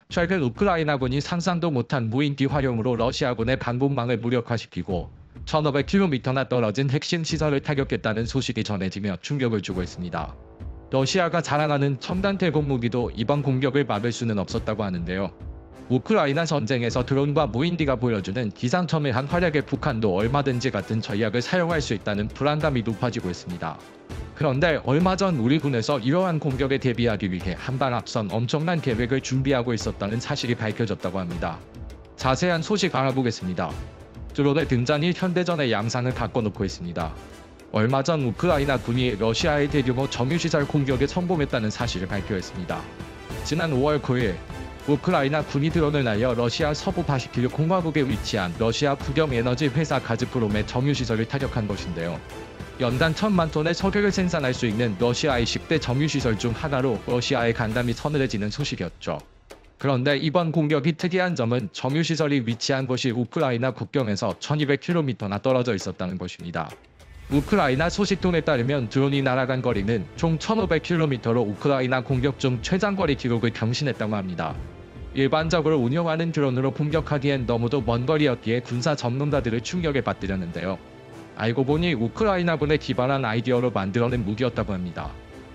최근 우크라이나군이 상상도 못한 무인기 활용으로 러시아군의 방공망을 무력화시키고 1500km나 떨어진 핵심 시설을 타격했다는 소식이 전해지며 충격을 주고 있습니다. 러시아가 자랑하는 첨단 대공 무기도 이번 공격을 막을 수는 없었다고 하는데요. 우크라이나 전쟁에서 드론과 무인기가 보여주는 기상천외한 활약에 북한도 얼마든지 같은 전략을 사용할 수 있다는 불안감이 높아지고 있습니다. 그런데 얼마 전 우리 군에서 이러한 공격에 대비하기 위해 한 발 앞선 엄청난 계획을 준비하고 있었다는 사실이 밝혀졌다고 합니다. 자세한 소식 알아보겠습니다. 드론의 등장이 현대전의 양상을 바꿔놓고 있습니다. 얼마 전 우크라이나 군이 러시아의 대규모 정유시설 공격에 성공했다는 사실을 발표했습니다. 지난 5월 9일 우크라이나 군이 드론을 날려 러시아 서부 바시키르 공화국에 위치한 러시아 국영에너지 회사 가즈프롬의 정유시설을 타격한 것인데요. 연간 1000만 톤의 석유를 생산할 수 있는 러시아의 10대 정유시설 중 하나로 러시아의 간담이 서늘해지는 소식이었죠. 그런데 이번 공격이 특이한 점은 정유시설이 위치한 곳이 우크라이나 국경에서 1200km나 떨어져 있었다는 것입니다. 우크라이나 소식통에 따르면 드론이 날아간 거리는 총 1500km로 우크라이나 공격 중 최장거리 기록을 경신했다고 합니다. 일반적으로 운영하는 드론으로 공격하기엔 너무도 먼 거리였기에 군사 전문가들을 충격에 빠뜨렸는데요. 알고 보니 우크라이나군의 기발한 아이디어로 만들어낸 무기였다고 합니다.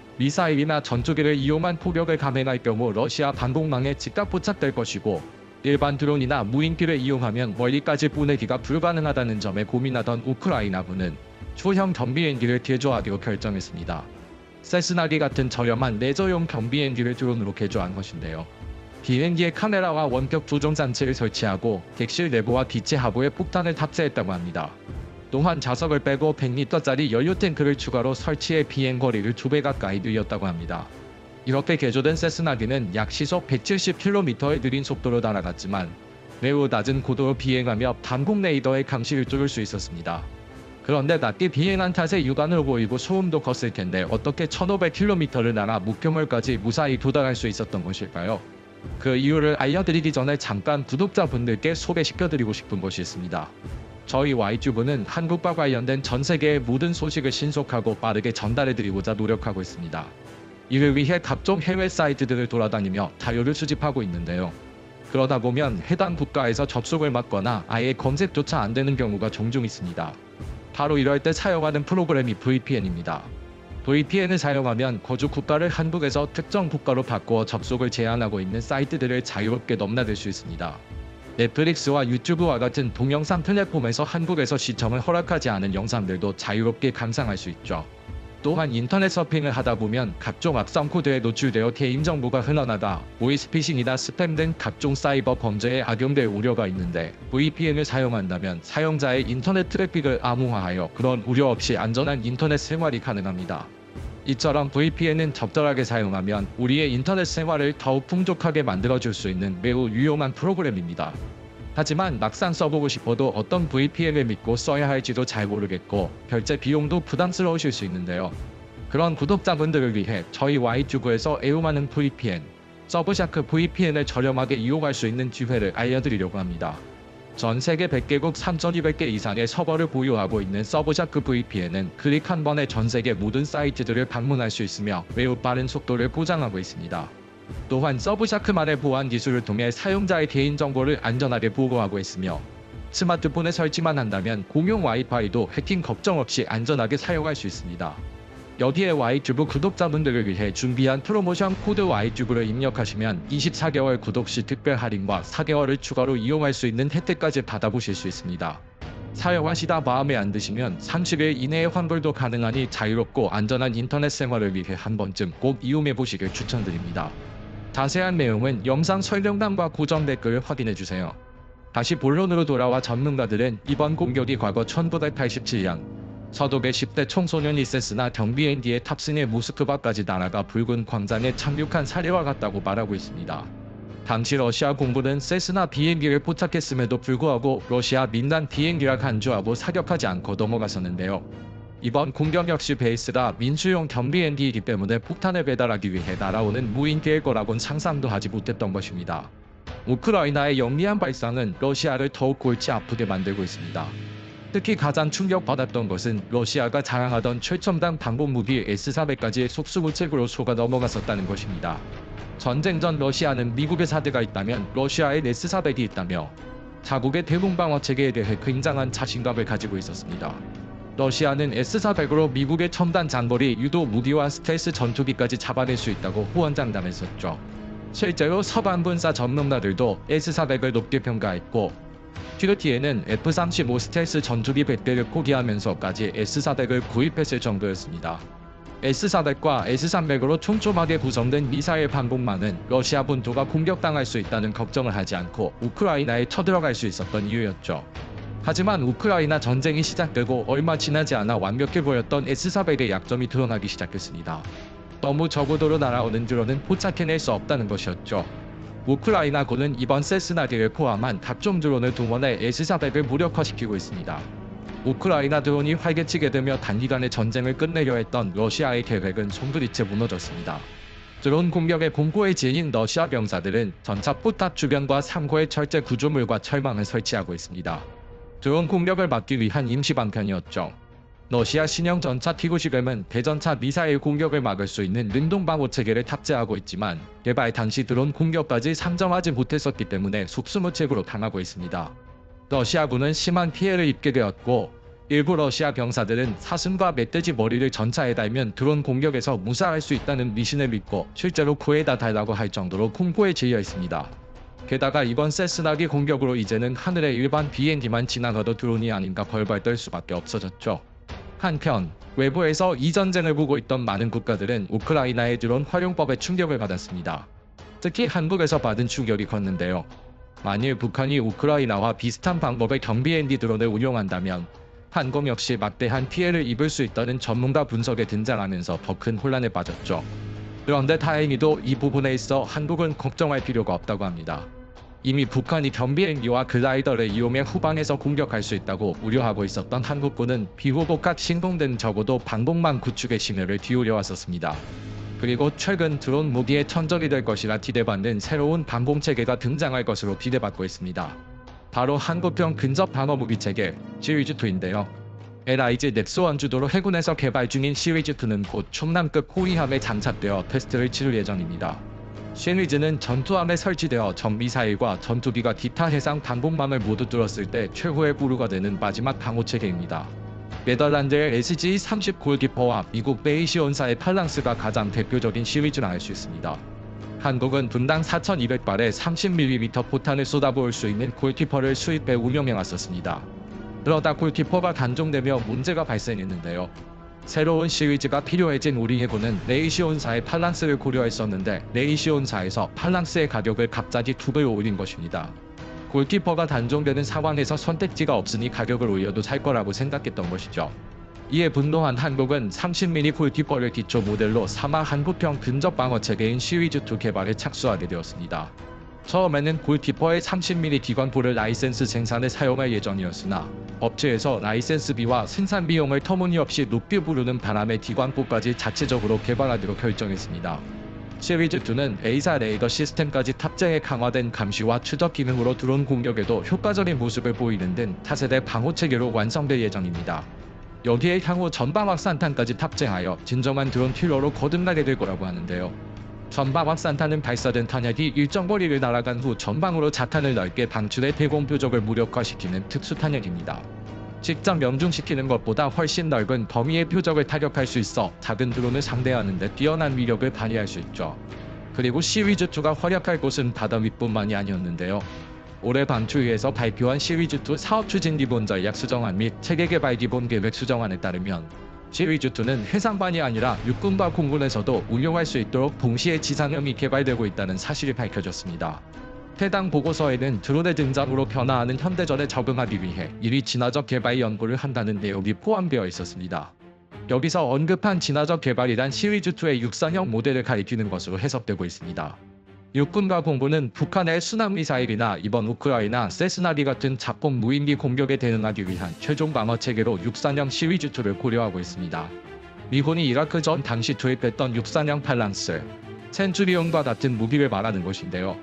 미사일이나 전투기를 이용한 포격을 감행할 경우 러시아 방공망에 즉각 포착될 것이고 일반 드론이나 무인기를 이용하면 멀리까지 보내기가 불가능하다는 점에 고민하던 우크라이나군은 초형 경비행기를 개조하기로 결정했습니다. 세스나기 같은 저렴한 레저용 경비행기를 드론으로 개조한 것인데요. 비행기에 카메라와 원격 조종 장치를 설치하고 객실 내부와 기체 하부에 폭탄을 탑재했다고 합니다. 또한 좌석을 빼고 100리터짜리 연료 탱크를 추가로 설치해 비행 거리를 2배 가까이 늘렸다고 합니다. 이렇게 개조된 세스나기는 약 시속 170km의 느린 속도로 날아갔지만 매우 낮은 고도로 비행하며 방공 레이더의 감시를 뚫을 수 있었습니다. 그런데 낮게 비행한 탓에 육안으로 보이고 소음도 컸을 텐데 어떻게 1500km를 날아 목표물까지 무사히 도달할 수 있었던 것일까요? 그 이유를 알려드리기 전에 잠깐 구독자분들께 소개시켜드리고 싶은 것이 있습니다. 저희 Y튜브는 한국과 관련된 전 세계의 모든 소식을 신속하고 빠르게 전달해드리고자 노력하고 있습니다. 이를 위해 각종 해외 사이트들을 돌아다니며 자료를 수집하고 있는데요. 그러다 보면 해당 국가에서 접속을 막거나 아예 검색조차 안 되는 경우가 종종 있습니다. 바로 이럴 때 사용하는 프로그램이 VPN입니다. VPN을 사용하면 거주 국가를 한국에서 특정 국가로 바꾸어 접속을 제한하고 있는 사이트들을 자유롭게 넘나들 수 있습니다. 넷플릭스와 유튜브와 같은 동영상 플랫폼에서 한국에서 시청을 허락하지 않은 영상들도 자유롭게 감상할 수 있죠. 또한 인터넷 서핑을 하다 보면 각종 악성 코드에 노출되어 개인정보가 흘러나가 보이스피싱이나 스팸 등 각종 사이버 범죄에 악용될 우려가 있는데 VPN을 사용한다면 사용자의 인터넷 트래픽을 암호화하여 그런 우려 없이 안전한 인터넷 생활이 가능합니다. 이처럼 VPN은 적절하게 사용하면 우리의 인터넷 생활을 더욱 풍족하게 만들어줄 수 있는 매우 유용한 프로그램입니다. 하지만 막상 써보고 싶어도 어떤 VPN을 믿고 써야 할지도 잘 모르겠고 결제 비용도 부담스러우실 수 있는데요. 그런 구독자분들을 위해 저희 Y튜브에서 애용하는 VPN, 서브샤크 VPN을 저렴하게 이용할 수 있는 기회를 알려드리려고 합니다. 전 세계 100개국 3,200개 이상의 서버를 보유하고 있는 서브샤크 VPN은 클릭 한 번에 전 세계 모든 사이트들을 방문할 수 있으며 매우 빠른 속도를 보장하고 있습니다. 또한 서브샤크만의 보안 기술을 통해 사용자의 개인정보를 안전하게 보호하고 있으며 스마트폰에 설치만 한다면 공용 와이파이도 해킹 걱정 없이 안전하게 사용할 수 있습니다. 여기에 Y튜브 구독자분들을 위해 준비한 프로모션 코드 Y튜브를 입력하시면 24개월 구독 시 특별 할인과 4개월을 추가로 이용할 수 있는 혜택까지 받아보실 수 있습니다. 사용하시다 마음에 안 드시면 30일 이내에 환불도 가능하니 자유롭고 안전한 인터넷 생활을 위해 한 번쯤 꼭 이용해 보시길 추천드립니다. 자세한 내용은 영상 설명란과 고정 댓글을 확인해주세요. 다시 본론으로 돌아와 전문가들은 이번 공격이 과거 1987년 서독의 10대 청소년이 세스나 경비행기에 탑승해 모스크바까지 날아가 붉은 광장에 착륙한 사례와 같다고 말하고 있습니다. 당시 러시아 공군은 세스나 비행기를 포착했음에도 불구하고 러시아 민간 비행기라 간주하고 사격하지 않고 넘어갔었는데요. 이번 공격 역시 베이스가 민수용 경비행기이기 때문에 폭탄을 배달하기 위해 날아오는 무인기일 거라곤 상상도 하지 못했던 것입니다. 우크라이나의 영리한 발상은 러시아를 더욱 골치 아프게 만들고 있습니다. 특히 가장 충격받았던 것은 러시아가 자랑하던 최첨단 방공 무기 S-400까지 속수무책으로 속아 넘어갔었다는 것입니다. 전쟁 전 러시아는 미국의 사드가 있다면 러시아의 S-400이 있다며 자국의 대공방어 체계에 대해 굉장한 자신감을 가지고 있었습니다. 러시아는 S-400으로 미국의 첨단 장거리 유도 무기와 스텔스 전투기까지 잡아낼 수 있다고 호언장담했었죠. 실제로 서방 군사 전문가들도 S-400을 높게 평가했고 튀르키예는 F-35 스텔스 전투기 100대를 포기하면서까지 S-400을 구입했을 정도였습니다. S-400과 S-300으로 촘촘하게 구성된 미사일 방공망은 러시아 본토가 공격당할 수 있다는 걱정을 하지 않고 우크라이나에 쳐들어갈 수 있었던 이유였죠. 하지만 우크라이나 전쟁이 시작되고 얼마 지나지 않아 완벽해 보였던 S-400의 약점이 드러나기 시작했습니다. 너무 저고도로 날아오는 드론은 포착해낼 수 없다는 것이었죠. 우크라이나군은 이번 세스나기를 포함한 각종 드론을 동원해 S-400을 무력화시키고 있습니다. 우크라이나 드론이 활개치게 되며 단기간에 전쟁을 끝내려 했던 러시아의 계획은 송두리째 무너졌습니다. 드론 공격의 공포의 지인 러시아 병사들은 전차 포탑 주변과 상고의 철제 구조물과 철망을 설치하고 있습니다. 드론 공격을 막기 위한 임시 방편이었죠. 러시아 신형 전차 T-90M은 대전차 미사일 공격을 막을 수 있는 능동 방어 체계를 탑재하고 있지만 개발 당시 드론 공격까지 상정하지 못했었기 때문에 속수무책으로 당하고 있습니다. 러시아군은 심한 피해를 입게 되었고 일부 러시아 병사들은 사슴과 멧돼지 머리를 전차에 달면 드론 공격에서 무사할 수 있다는 미신을 믿고 실제로 코에다 달라고 할 정도로 공포에 질려 있습니다. 게다가 이번 세스나기 공격으로 이제는 하늘의 일반 비행기만 지나가도 드론이 아닌가 벌벌 떨 수밖에 없어졌죠. 한편 외부에서 이 전쟁을 보고 있던 많은 국가들은 우크라이나의 드론 활용법에 충격을 받았습니다. 특히 한국에서 받은 충격이 컸는데요. 만일 북한이 우크라이나와 비슷한 방법의 경비ND 드론을 운용한다면 한국 역시 막대한 피해를 입을 수 있다는 전문가 분석에 등장하면서 더 큰 혼란에 빠졌죠. 그런데 다행히도 이 부분에 있어 한국은 걱정할 필요가 없다고 합니다. 이미 북한이 경비행기와 글라이더를 이용해 후방에서 공격할 수 있다고 우려하고 있었던 한국군은 비호복각 신공된 적어도 방공망 구축의 심혈을 기울여 왔었습니다. 그리고 최근 드론 무기의 천적이 될 것이라 기대받는 새로운 방공체계가 등장할 것으로 기대받고 있습니다. 바로 한국형 근접 방어 무기 체계 시리즈2인데요. LIG 넥스원 주도로 해군에서 개발 중인 시리즈2는 곧 충남급 호위함에 장착되어 테스트를 치를 예정입니다. 시리즈는 전투함에 설치되어 전미사일과 전투기가 기타 해상 방공망을 모두 뚫었을 때 최후의 보루가 되는 마지막 방어체계입니다. 네덜란드의 SG-30 골키퍼와 미국 베이시온사의 팔랑스가 가장 대표적인 시리즈라 할 수 있습니다. 한국은 분당 4,200발의 30mm 포탄을 쏟아부을 수 있는 골키퍼를 수입해 운용해왔었습니다. 그러다 골키퍼가 단종되며 문제가 발생했는데요. 새로운 시리즈가 필요해진 우리 해군은 레이시온사의 팔랑스를 고려했었는데 레이시온사에서 팔랑스의 가격을 갑자기 2배 올린 것입니다. 골키퍼가 단종되는 상황에서 선택지가 없으니 가격을 올려도 살 거라고 생각했던 것이죠. 이에 분노한 한국은 30mm 골키퍼를 기초 모델로 삼아 한국형 근접 방어 체계인 시리즈2 개발에 착수하게 되었습니다. 처음에는 골키퍼의 30mm 기관포를 라이센스 생산에 사용할 예정이었으나 업체에서 라이센스비와 생산 비용을 터무니없이 높게 부르는 바람에 기관포까지 자체적으로 개발하기로 결정했습니다. 시리즈2는 A사 레이더 시스템까지 탑재해 강화된 감시와 추적 기능으로 드론 공격에도 효과적인 모습을 보이는 등 차세대 방어체계로 완성될 예정입니다. 여기에 향후 전방 확산탄까지 탑재하여 진정한 드론 킬러로 거듭나게 될 거라고 하는데요. 전방 확산탄은 발사된 탄약이 일정 거리를 날아간 후 전방으로 자탄을 넓게 방출해 대공 표적을 무력화시키는 특수 탄약입니다. 직접 명중시키는 것보다 훨씬 넓은 범위의 표적을 타격할 수 있어 작은 드론을 상대하는 데 뛰어난 위력을 발휘할 수 있죠. 그리고 시리즈2가 활약할 곳은 바다 윗뿐만이 아니었는데요. 올해 방출위에서 발표한 시리즈2 사업 추진 기본 전략 수정안 및 체계 개발 기본 계획 수정안에 따르면 시리즈2는 해상반이 아니라 육군과 공군에서도 운용할 수 있도록 동시에 지상형이 개발되고 있다는 사실이 밝혀졌습니다. 해당 보고서에는 드론의 등장으로 변화하는 현대전에 적응하기 위해 이리 진화적 개발 연구를 한다는 내용이 포함되어 있었습니다. 여기서 언급한 진화적 개발이란 시리즈2의 육상형 모델을 가리키는 것으로 해석되고 있습니다. 육군과 공군은 북한의 순항미사일이나 이번 우크라이나 세스나기 같은 작공 무인기 공격에 대응하기 위한 최종 방어체계로 육상형 시리즈2를 고려하고 있습니다. 미군이 이라크 전 당시 투입했던 육상형 팔랑스, 센츄리온과 같은 무기를 말하는 것인데요.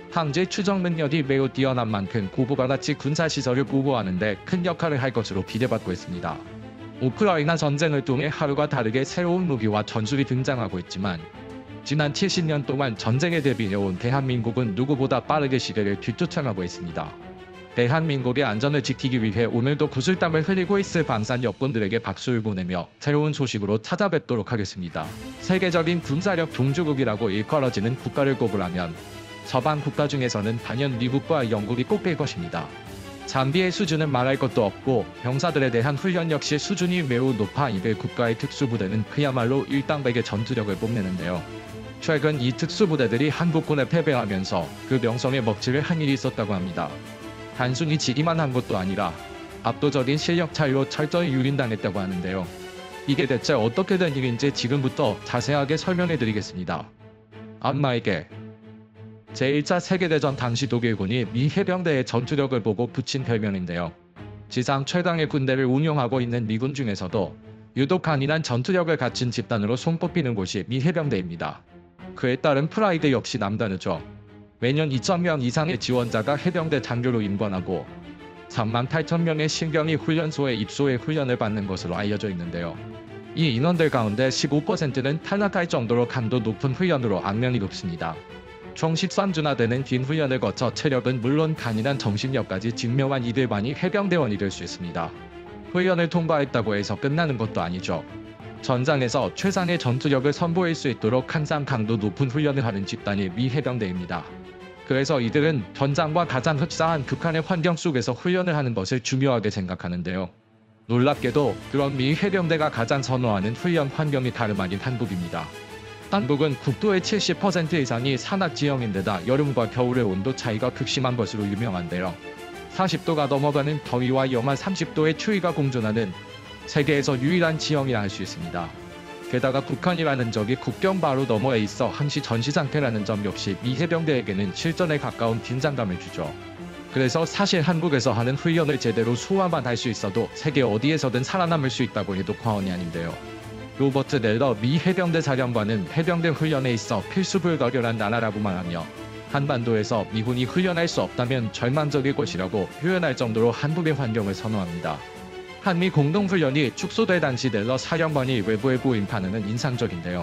항제 추적 능력이 매우 뛰어난 만큼 고부가가치 군사시설을 보호하는 데 큰 역할을 할 것으로 기대받고 있습니다. 우크라이나 전쟁을 통해 하루가 다르게 새로운 무기와 전술이 등장하고 있지만 지난 70년 동안 전쟁에 대비해온 대한민국은 누구보다 빠르게 시대를 뒤쫓아가고 있습니다. 대한민국의 안전을 지키기 위해 오늘도 구슬땀을 흘리고 있을 방산 여군들에게 박수를 보내며 새로운 소식으로 찾아뵙도록 하겠습니다. 세계적인 군사력 동주국이라고 일컬어지는 국가를 꼽으라면 서방 국가 중에서는 단연 미국과 영국이 꼽힐 것입니다. 장비의 수준은 말할 것도 없고 병사들에 대한 훈련 역시 수준이 매우 높아 이들 국가의 특수부대는 그야말로 일당백의 전투력을 뽐내는데요. 최근 이 특수부대들이 한국군에 패배하면서 그 명성에 먹칠을 한 일이 있었다고 합니다. 단순히 지기만 한 것도 아니라 압도적인 실력 차이로 철저히 유린당했다고 하는데요. 이게 대체 어떻게 된 일인지 지금부터 자세하게 설명해 드리겠습니다. 안마에게 제1차 세계대전 당시 독일군이 미 해병대의 전투력을 보고 붙인 별명인데요. 지상 최강의 군대를 운용하고 있는 미군 중에서도 유독 강인한 전투력을 갖춘 집단으로 손꼽히는 곳이 미 해병대입니다. 그에 따른 프라이드 역시 남다르죠. 매년 2,000명 이상의 지원자가 해병대 장교로 임관하고 38,000명의 신병이 훈련소에 입소해 훈련을 받는 것으로 알려져 있는데요. 이 인원들 가운데 15%는 탈락할 정도로 강도 높은 훈련으로 악명이 높습니다. 총 13주나 되는 긴 훈련을 거쳐 체력은 물론 강인한 정신력까지 증명한 이들만이 해병대원이 될 수 있습니다. 훈련을 통과했다고 해서 끝나는 것도 아니죠. 전장에서 최상의 전투력을 선보일 수 있도록 항상 강도 높은 훈련을 하는 집단이 미 해병대입니다. 그래서 이들은 전장과 가장 흡사한 극한의 환경 속에서 훈련을 하는 것을 중요하게 생각하는데요. 놀랍게도 그런 미 해병대가 가장 선호하는 훈련 환경이 다름 아닌 한국입니다. 한국은 국토의 70% 이상이 산악지형인데다 여름과 겨울의 온도 차이가 극심한 것으로 유명한데요. 40도가 넘어가는 더위와 영하 30도의 추위가 공존하는 세계에서 유일한 지형이라 할 수 있습니다. 게다가 북한이라는 적이 국경 바로 너머에 있어 항시 전시 상태라는 점 역시 미 해병대에게는 실전에 가까운 긴장감을 주죠. 그래서 사실 한국에서 하는 훈련을 제대로 소화만 할 수 있어도 세계 어디에서든 살아남을 수 있다고 해도 과언이 아닌데요. 로버트 넬러 미 해병대 사령관은 해병대 훈련에 있어 필수불가결한 나라라고 말하며 한반도에서 미군이 훈련할 수 없다면 절망적일 것이라고 표현할 정도로 한국의 환경을 선호합니다. 한미 공동훈련이 축소될 당시 넬러 사령관이 외부에 보인 반응은 인상적인데요.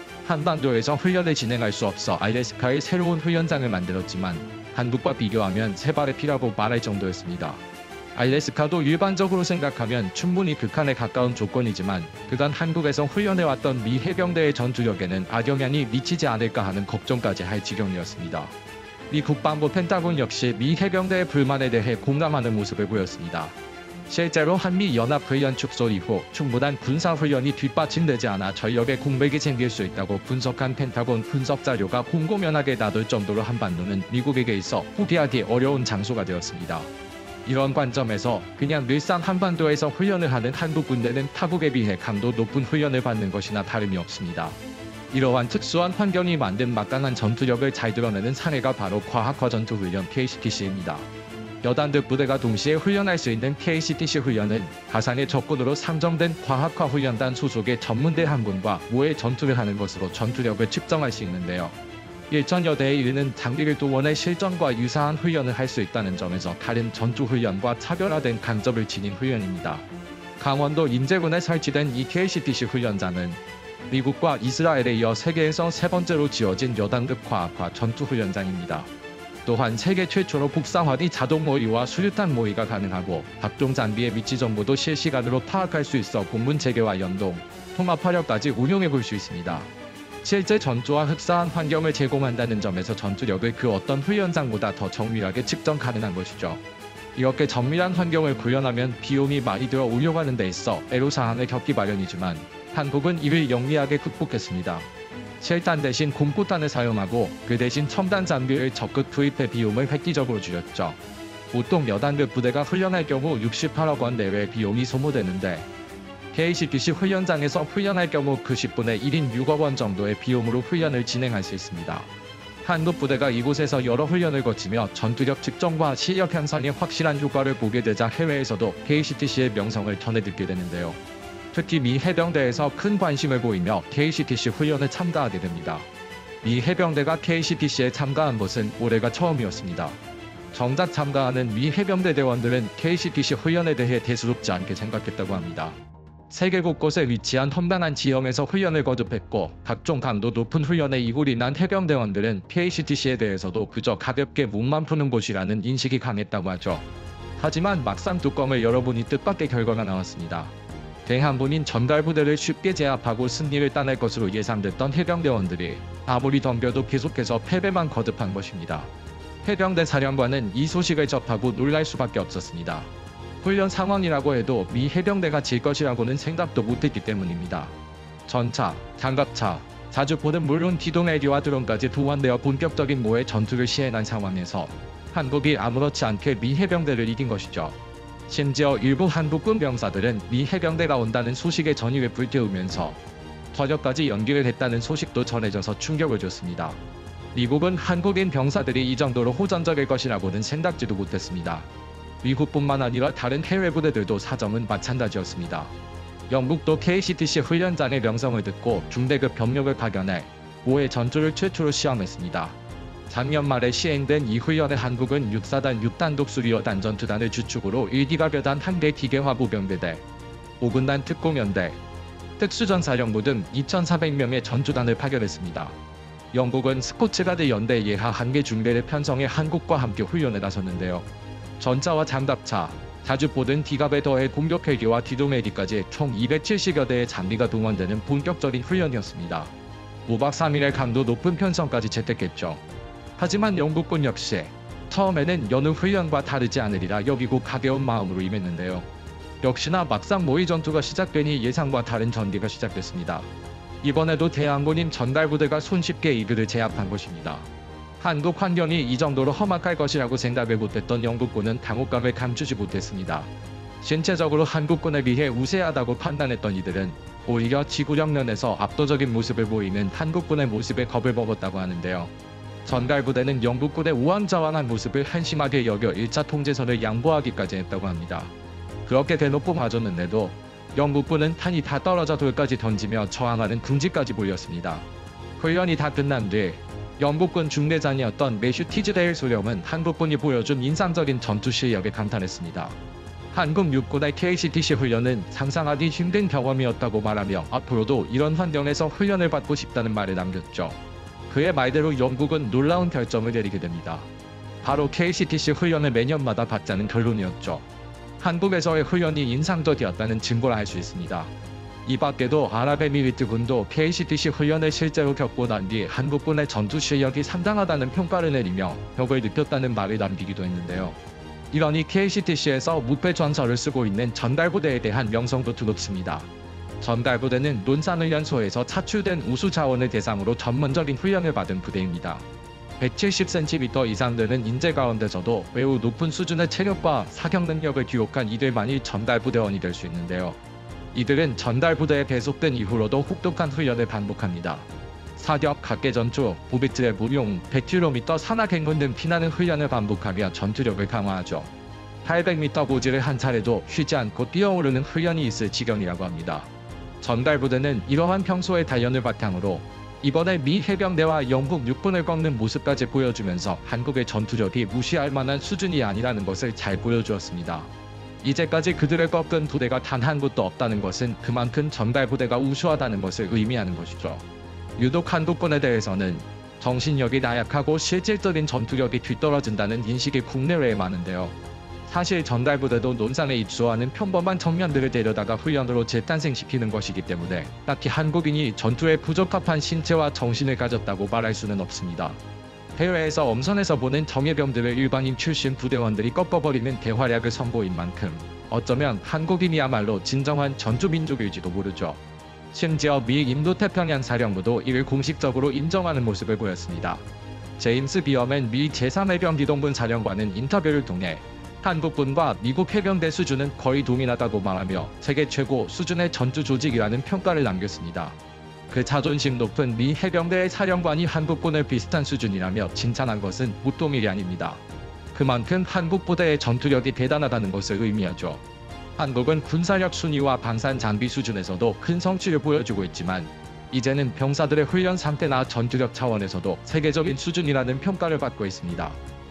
한반도에서 훈련을 진행할 수 없어 알래스카에 새로운 훈련장을 만들었지만 한국과 비교하면 세 발의 피라고 말할 정도였습니다. 알래스카도 일반적으로 생각하면 충분히 극한에 가까운 조건이지만 그간 한국에서 훈련해왔던 미 해병대의 전투력에는 악영향이 미치지 않을까 하는 걱정까지 할 지경이었습니다. 미 국방부 펜타곤 역시 미 해병대의 불만에 대해 공감하는 모습을 보였습니다. 실제로 한미 연합훈련 축소 이후 충분한 군사훈련이 뒷받침되지 않아 전력에 공백이 생길 수 있다고 분석한 펜타곤 분석 자료가 공공연하게 나돌 정도로 한반도는 미국에게 있어 포기하기 어려운 장소가 되었습니다. 이런 관점에서 그냥 늘상 한반도에서 훈련을 하는 한국 군대는 타국에 비해 강도 높은 훈련을 받는 것이나 다름이 없습니다. 이러한 특수한 환경이 만든 막강한 전투력을 잘 드러내는 사례가 바로 과학화 전투훈련 KCTC입니다. 여단들 부대가 동시에 훈련할 수 있는 KCTC 훈련은 가상의 적군으로 상정된 과학화 훈련단 소속의 전문대 한군과 모의 전투를 하는 것으로 전투력을 측정할 수 있는데요. 1천여 대에 이르는 장비를 동원해 실전과 유사한 훈련을 할 수 있다는 점에서 다른 전투훈련과 차별화된 강점을 지닌 훈련입니다. 강원도 인제군에 설치된 이 KCTC 훈련장은 미국과 이스라엘에 이어 세계에서 세 번째로 지어진 여단급 과학화 전투훈련장입니다. 또한 세계 최초로 복사화기 자동 모의와 수류탄 모의가 가능하고 각종 장비의 위치 정보도 실시간으로 파악할 수 있어 공군 체계와 연동, 통합 화력까지 운용해 볼 수 있습니다. 실제 전투와 흡사한 환경을 제공한다는 점에서 전투력을 그 어떤 훈련장보다 더 정밀하게 측정 가능한 것이죠. 이렇게 정밀한 환경을 구현하면 비용이 많이 들어 운용하는 데 있어 애로사항을 겪기 마련이지만 한국은 이를 영리하게 극복했습니다. 실탄 대신 공포탄을 사용하고 그 대신 첨단 장비를 적극 투입해 비용을 획기적으로 줄였죠. 보통 여단급 부대가 훈련할 경우 68억 원 내외의 비용이 소모되는데 KCTC 훈련장에서 훈련할 경우 그 10분의 1인 6억 원 정도의 비용으로 훈련을 진행할 수 있습니다. 한국 부대가 이곳에서 여러 훈련을 거치며 전투력 측정과 실력 향상에 확실한 효과를 보게 되자 해외에서도 KCTC의 명성을 전해 듣게 되는데요. 특히 미 해병대에서 큰 관심을 보이며 KCTC 훈련에 참가하게 됩니다. 미 해병대가 KCPC에 참가한 것은 올해가 처음이었습니다. 정작 참가하는 미 해병대 대원들은 KCPC 훈련에 대해 대수롭지 않게 생각했다고 합니다. 세계 곳곳에 위치한 험난한 지형에서 훈련을 거듭했고 각종 강도 높은 훈련에 이골이 난 해병대원들은 KCTC에 대해서도 그저 가볍게 몸만 푸는 곳이라는 인식이 강했다고 하죠. 하지만 막상 뚜껑을 열어보니 뜻밖의 결과가 나왔습니다. 대한군인 전달부대를 쉽게 제압하고 승리를 따낼 것으로 예상됐던 해병대원들이 아무리 덤벼도 계속해서 패배만 거듭한 것입니다. 해병대 사령관은 이 소식을 접하고 놀랄 수밖에 없었습니다. 훈련 상황이라고 해도 미 해병대가 질 것이라고는 생각도 못했기 때문입니다. 전차, 장갑차, 자주포는 물론 기동헬기와 드론까지 동원되어 본격적인 모의 전투를 시행한 상황에서 한국이 아무렇지 않게 미 해병대를 이긴 것이죠. 심지어 일부 한국군 병사들은 미 해병대가 온다는 소식에 전율을 불태우면서 전역까지 연기를 했다는 소식도 전해져서 충격을 줬습니다. 미국은 한국인 병사들이 이 정도로 호전적일 것이라고는 생각지도 못했습니다. 미국뿐만 아니라 다른 해외 부대들도 사정은 마찬가지였습니다. 영국도 KCTC 훈련장의 명성을 듣고 중대급 병력을 파견해 모의 전투를 최초로 시험했습니다. 작년 말에 시행된 이 훈련에 한국은 6사단 6단독 수리여단 전투단을 주축으로 1기갑여단 1개 기계화보병대대, 5군단 특공연대, 특수전사령부 등 2,400명의 전투단을 파견했습니다. 영국은 스코츠가드 연대 예하 1개 중대를 편성해 한국과 함께 훈련에 나섰는데요. 전차와 장갑차, 자주포 등 기갑에 더해 공격 헬기와 기동 헬기까지 총 270여 대의 장비가 동원되는 본격적인 훈련이었습니다. 5박 3일의 강도 높은 편성까지 채택했죠. 하지만 영국군 역시 처음에는 여느 훈련과 다르지 않으리라 여기고 가벼운 마음으로 임했는데요. 역시나 막상 모의 전투가 시작되니 예상과 다른 전개가 시작됐습니다. 이번에도 대한군인 전달부대가 손쉽게 이들을 제압한 것입니다. 한국 환경이 이 정도로 험악할 것이라고 생각을 못했던 영국군은 당혹감을 감추지 못했습니다. 신체적으로 한국군에 비해 우세하다고 판단했던 이들은 오히려 지구력 면에서 압도적인 모습을 보이는 한국군의 모습에 겁을 먹었다고 하는데요. 전달부대는 영국군의 우왕좌왕한 모습을 한심하게 여겨 1차 통제선을 양보하기까지 했다고 합니다. 그렇게 대놓고 봐줬는데도 영국군은 탄이 다 떨어져 돌까지 던지며 저항하는 궁지까지 보였습니다. 훈련이 다 끝난 뒤 영국군 중대장이었던 매슈 티즈데일 소령은 한국군이 보여준 인상적인 전투 실력에 감탄했습니다. 한국 육군의 KCTC 훈련은 상상하기 힘든 경험이었다고 말하며 앞으로도 이런 환경에서 훈련을 받고 싶다는 말을 남겼죠. 그의 말대로 영국은 놀라운 결정을 내리게 됩니다. 바로 KCTC 훈련을 매년마다 받자는 결론이었죠. 한국에서의 훈련이 인상적이었다는 증거라 할 수 있습니다. 이 밖에도 아랍에미리트군도 KCTC 훈련을 실제로 겪고 난 뒤 한국군의 전투 실력이 상당하다는 평가를 내리며 벽을 느꼈다는 말을 남기기도 했는데요. 이러니 KCTC에서 무패 전설을 쓰고 있는 전달부대에 대한 명성도 두텁습니다. 전달부대는 논산훈련소에서 차출된 우수 자원을 대상으로 전문적인 훈련을 받은 부대입니다. 170cm 이상 되는 인재 가운데서도 매우 높은 수준의 체력과 사격 능력을 기록한 이들만이 전달부대원이 될 수 있는데요. 이들은 전달부대에 배속된 이후로도 혹독한 훈련을 반복합니다. 사격, 각계전투, 보비트의 무용, 100km 산악 행군 등 피나는 훈련을 반복하며 전투력을 강화하죠. 800m 고지를 한 차례도 쉬지 않고 뛰어오르는 훈련이 있을 지경이라고 합니다. 전달부대는 이러한 평소의 단련을 바탕으로 이번에 미 해병대와 영국 육군을 꺾는 모습까지 보여주면서 한국의 전투력이 무시할 만한 수준이 아니라는 것을 잘 보여주었습니다. 이제까지 그들을 꺾은 부대가 단 한 곳도 없다는 것은 그만큼 전달부대가 우수하다는 것을 의미하는 것이죠. 유독 한국군에 대해서는 정신력이 나약하고 실질적인 전투력이 뒤떨어진다는 인식이 국내외에 많은데요. 사실 전달부대도 논산에 입소하는 평범한 청년들을 데려다가 훈련으로 재탄생시키는 것이기 때문에 딱히 한국인이 전투에 부적합한 신체와 정신을 가졌다고 말할 수는 없습니다. 해외에서 엄선해서 보는 정예병들을 일반인 출신 부대원들이 꺾어버리는 대활약을 선보인 만큼 어쩌면 한국인이야말로 진정한 전투민족일지도 모르죠. 심지어 미 인도태평양 사령부도 이를 공식적으로 인정하는 모습을 보였습니다. 제임스 비어맨 미 제3해병기동분 사령관은 인터뷰를 통해 한국군과 미국 해병대 수준은 거의 동일하다고 말하며 세계 최고 수준의 전투 조직이라는 평가를 남겼습니다. 그 자존심 높은 미 해병대의 사령관이 한국군을 비슷한 수준이라며 칭찬한 것은 보통 일이 아닙니다. 그만큼 한국 부대의 전투력이 대단하다는 것을 의미하죠. 한국은 군사력 순위와 방산 장비 수준에서도 큰 성취를 보여주고 있지만 이제는 병사들의 훈련 상태나 전투력 차원에서도 세계적인 수준이라는 평가를 받고 있습니다.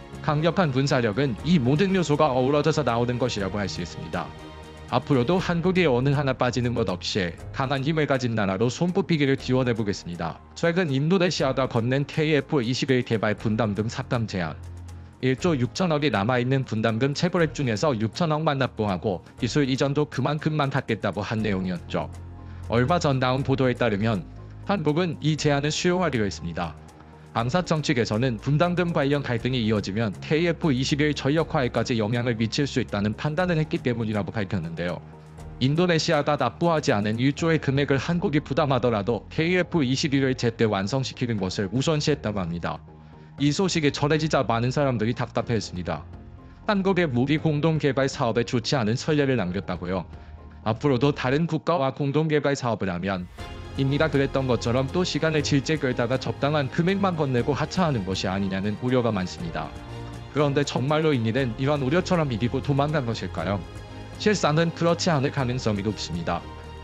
강력한 군사력은 이 모든 요소가 어우러져서 나오는 것이라고 할 수 있습니다. 앞으로도 한국이 어느 하나 빠지는 것 없이 강한 힘을 가진 나라로 손꼽히기를 기원해보겠습니다. 최근 인도네시아가 건넨 KF-21 개발 분담금 삭감 제한, 1조 6천억이 남아있는 분담금 체불액 중에서 6천억만 납부하고 기술 이전도 그만큼만 갖겠다고 한 내용이었죠. 얼마 전 나온 보도에 따르면 한국은 이 제안을 수용하기로 했습니다. 방사청 측에서는 분담금 관련 갈등이 이어지면 KF-21 전력화에까지 영향을 미칠 수 있다는 판단을 했기 때문이라고 밝혔는데요. 인도네시아가 납부하지 않은 1조의 금액을 한국이 부담하더라도 KF-21을 제때 완성시키는 것을 우선시했다고 합니다. 이 소식이 전해지자 많은 사람들이 답답해했습니다. 한국의 무기 공동개발 사업에 좋지 않은 선례를 남겼다고요. 앞으로도 다른 국가와 공동개발 사업을 하면 인니가 그랬던 것처럼 또 시간을 질질 끌다가 적당한 금액만 건네고 하차하는 것이 아니냐는 우려가 많습니다. 그런데 정말로 인니는 이런 우려처럼 이기고 도망간 것일까요? 실상은 그렇지 않을 가능성이 높습니다.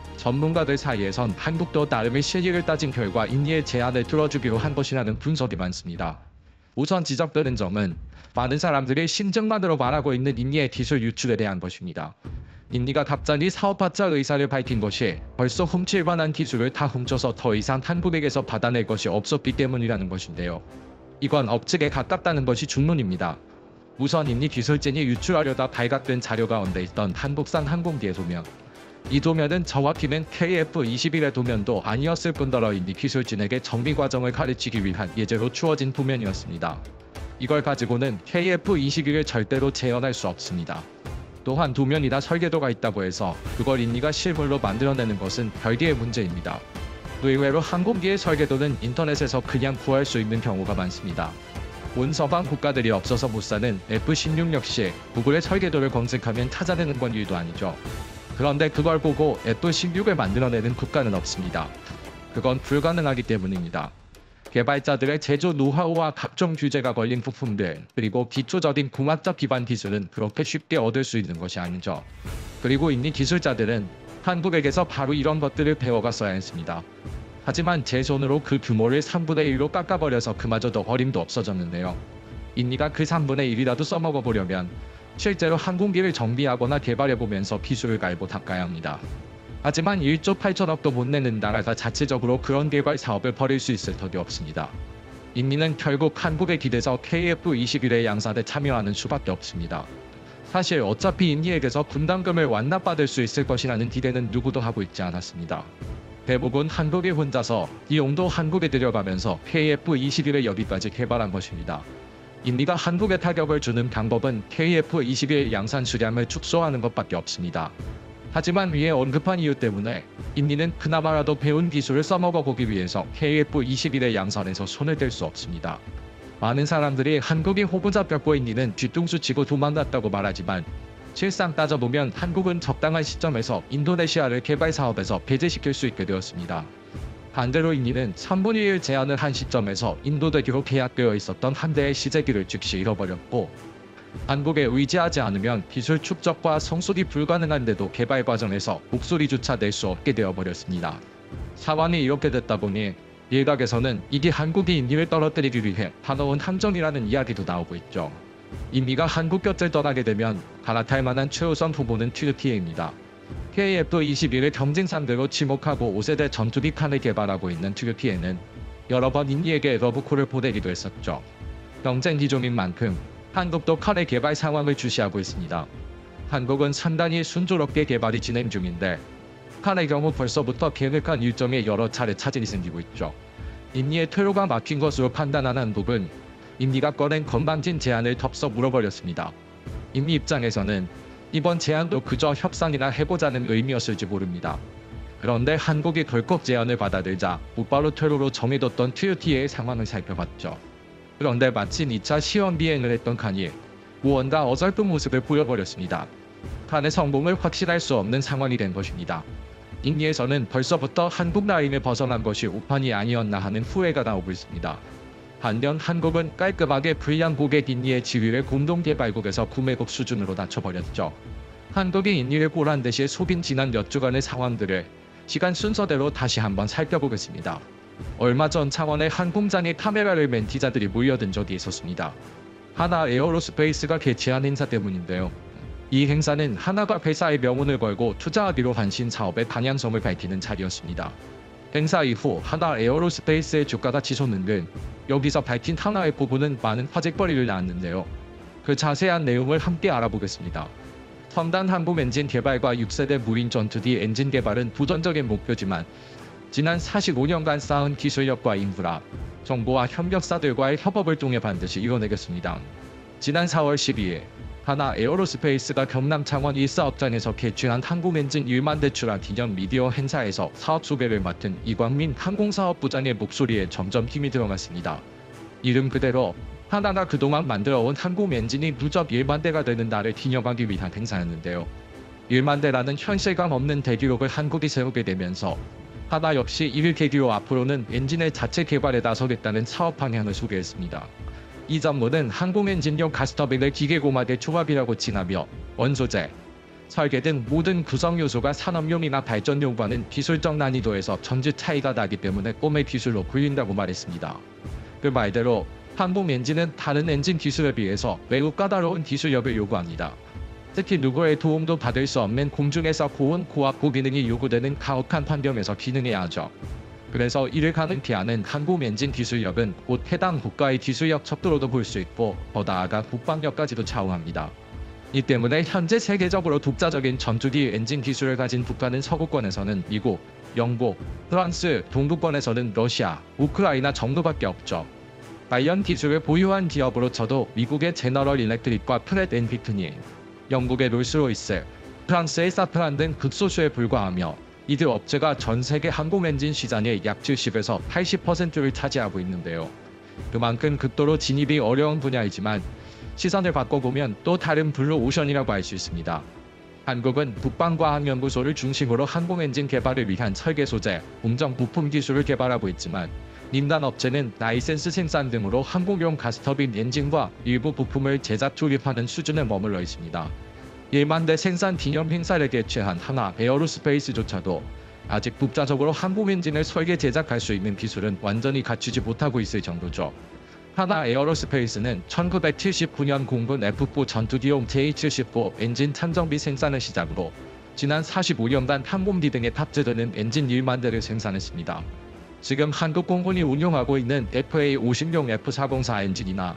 전문가들 사이에선 한국도 나름의 실리를 따진 결과 인니의 제안을 들어주기로 한 것이라는 분석이 많습니다. 우선 지적되는 점은 많은 사람들이 심증만으로 말하고 있는 인니의 기술 유출에 대한 것입니다. 인니가 갑자기 사업하자 의사를 밝힌 것이 벌써 훔칠 만한 기술을 다 훔쳐서 더 이상 한국에게서 받아낼 것이 없었기 때문이라는 것인데요. 이건 억측에 가깝다는 것이 중론입니다. 우선 인니 기술진이 유출하려다 발각된 자료가 얹어있던 한국산 항공기의 도면. 이 도면은 정확히는 KF-21의 도면도 아니었을 뿐더러 인니 기술진에게 정비 과정을 가르치기 위한 예제로 주어진 도면이었습니다. 이걸 가지고는 KF-21을 절대로 재현할 수 없습니다. 또한 도면이나 설계도가 있다고 해서 그걸 인니가 실물로 만들어내는 것은 별개의 문제입니다. 의외로 항공기의 설계도는 인터넷에서 그냥 구할 수 있는 경우가 많습니다. 온 서방 국가들이 없어서 못 사는 F-16 역시 구글의 설계도를 검색하면 찾아내는 건 일도 아니죠. 그런데 그걸 보고 F-16을 만들어내는 국가는 없습니다. 그건 불가능하기 때문입니다. 개발자들의 제조 노하우와 각종 규제가 걸린 부품들, 그리고 기초적인 공학적 기반 기술은 그렇게 쉽게 얻을 수 있는 것이 아니죠. 그리고 인니 기술자들은 한국에게서 바로 이런 것들을 배워갔어야 했습니다. 하지만 제 손으로 그 규모를 3분의 1로 깎아버려서 그마저도 어림도 없어졌는데요. 인니가 그 3분의 1이라도 써먹어보려면 실제로 항공기를 정비하거나 개발해보면서 기술을 갈고 닦아야 합니다. 하지만 1조 8천억도 못 내는 나라가 자체적으로 그런 개발 사업을 벌일 수 있을 턱이 없습니다. 인민은 결국 한국에 기대서 KF-21의 양산에 참여하는 수밖에 없습니다. 사실 어차피 인니에게서 분담금을 완납받을 수 있을 것이라는 기대는 누구도 하고 있지 않았습니다. 대부분 한국이 혼자서 비용도 한국에 들여가면서 KF-21을 여기까지 개발한 것입니다. 인니가 한국에 타격을 주는 방법은 KF-21 양산 수량을 축소하는 것밖에 없습니다. 하지만 위에 언급한 이유 때문에 인니는 그나마라도 배운 기술을 써먹어 보기 위해서 KF-21의 양산에서 손을 댈 수 없습니다. 많은 사람들이 한국이 호부 잡혔고 인니는 뒤통수 치고 도망갔다고 말하지만 실상 따져보면 한국은 적당한 시점에서 인도네시아를 개발 사업에서 배제시킬 수 있게 되었습니다. 반대로 인니는 3분의 1 제안을 한 시점에서 인도대기로 계약되어 있었던 한 대의 시제기를 즉시 잃어버렸고, 한국에 의지하지 않으면 기술 축적과 성숙이 불가능한데도 개발 과정에서 목소리조차 낼 수 없게 되어버렸습니다. 상황이 이렇게 됐다 보니 일각에서는 이게 한국이 인니를 떨어뜨리기 위해 단어온 함정이라는 이야기도 나오고 있죠. 인니가 한국 곁을 떠나게 되면 갈아탈 만한 최우선 후보는 튀르키예입니다. KF-21을 경쟁 상대로 지목하고 5세대 전투기 칸을 개발하고 있는 튀르키예는 여러 번 인니에게 러브콜을 보내기도 했었죠. 경쟁 기종인 만큼 한국도 칸의 개발 상황을 주시하고 있습니다. 한국은 상당히 순조롭게 개발이 진행 중인데 칸의 경우 벌써부터 계획한 일정에 여러 차례 차질이 생기고 있죠. 인니의 퇴로가 막힌 것으로 판단한 한국은 인니가 꺼낸 건방진 제안을 덥석 물어버렸습니다. 인니 입장에서는 이번 제안도 그저 협상이나 해보자는 의미였을지 모릅니다. 그런데 한국이 덜컥 제안을 받아들자 곧바로 퇴로로 정해뒀던 튀르키예의 상황을 살펴봤죠. 그런데 마침 2차 시험 비행을 했던 칸이 무언가 어설픈 모습을 보여버렸습니다. 칸의 성공을 확실할 수 없는 상황이 된 것입니다. 인니에서는 벌써부터 한국 라인을 벗어난 것이 오판이 아니었나 하는 후회가 나오고 있습니다. 반면 한국은 깔끔하게 불량 고객 인니의 지위를 공동개발국에서 구매국 수준으로 낮춰버렸죠. 한국이 인니를 보란 듯이 속인 지난 몇 주간의 상황들을 시간 순서대로 다시 한번 살펴보겠습니다. 얼마 전 창원의 한 공장에 카메라를 맨 기자들이 몰려든 적이 있었습니다. 하나 에어로스페이스가 개최한 행사 때문인데요. 이 행사는 하나가 회사의 명운을 걸고 투자하기로 한 신사업의 방향성을 밝히는 자리였습니다. 행사 이후 하나 에어로스페이스의 주가가 치솟는데 여기서 밝힌 하나의 부분은 많은 화제거리를 낳았는데요. 그 자세한 내용을 함께 알아보겠습니다. 첨단 항공 엔진 개발과 6세대 무인 전투기 엔진 개발은 도전적인 목표지만 지난 45년간 쌓은 기술력과 인프라, 정부와 협력사들과의 협업을 통해 반드시 이뤄내겠습니다. 지난 4월 12일 하나 에어로스페이스가 경남 창원 일사업장에서 개최한 항공 엔진 1만 대 출하 기념 미디어 행사에서 사업 소개를 맡은 이광민 항공사업부장의 목소리에 점점 힘이 들어갔습니다. 이름 그대로 하나가 그동안 만들어온 항공 엔진이 누적 1만 대가 되는 날을 기념하기 위한 행사였는데요. 1만 대라는 현실감 없는 대기록을 한국이 세우게 되면서 하나 역시 이를 계기로 앞으로는 엔진의 자체 개발에 나서겠다는 사업 방향을 소개했습니다. 이 전문은 항공 엔진용 가스터빈을 기계고막의 조합이라고 칭하며 원소재, 설계 등 모든 구성 요소가 산업용이나 발전용과는 기술적 난이도에서 전지 차이가 나기 때문에 꿈의 기술로 불린다고 말했습니다. 그 말대로 항공 엔진은 다른 엔진 기술에 비해서 매우 까다로운 기술력을 요구합니다. 특히 누구의 도움도 받을 수 없는 공중에서 고온, 고압, 고기능이 요구되는 가혹한 환경에서 기능해야 하죠. 그래서 이를 가능케 하는 항공 엔진 기술력은 곧 해당 국가의 기술력 척도로도 볼 수 있고 더 나아가 국방력까지도 좌우합니다. 이 때문에 현재 세계적으로 독자적인 전투기 엔진 기술을 가진 국가는 서구권에서는 미국, 영국, 프랑스, 동구권에서는 러시아, 우크라이나 정도밖에 없죠. 관련 기술을 보유한 기업으로서도 미국의 제너럴 일렉트릭과 프렛 앤 휘트니, 영국의 롤스로이스, 프랑스의 사프란 등 극소수에 불과하며 이들 업체가 전 세계 항공 엔진 시장의 약 70에서 80%를 차지하고 있는데요. 그만큼 극도로 진입이 어려운 분야이지만 시선을 바꿔보면 또 다른 블루 오션이라고 할 수 있습니다. 한국은 국방과학연구소를 중심으로 항공 엔진 개발을 위한 설계 소재, 공정 부품 기술을 개발하고 있지만 민간 업체는 라이센스 생산 등으로 항공용 가스터빈 엔진과 일부 부품을 제작 조립하는 수준에 머물러 있습니다. 1만 대 생산 기념 행사를 개최한 하나 에어로스페이스조차도 아직 독자적으로 항공 엔진을 설계 제작할 수 있는 기술은 완전히 갖추지 못하고 있을 정도죠. 하나 에어로스페이스는 1979년 공군 F4 전투기용 J-74 엔진 찬정비 생산을 시작으로 지난 45년간 항공기 등에 탑재되는 엔진 1만 대를 생산했습니다. 지금 한국 공군이 운용하고 있는 FA-50용 F404 엔진이나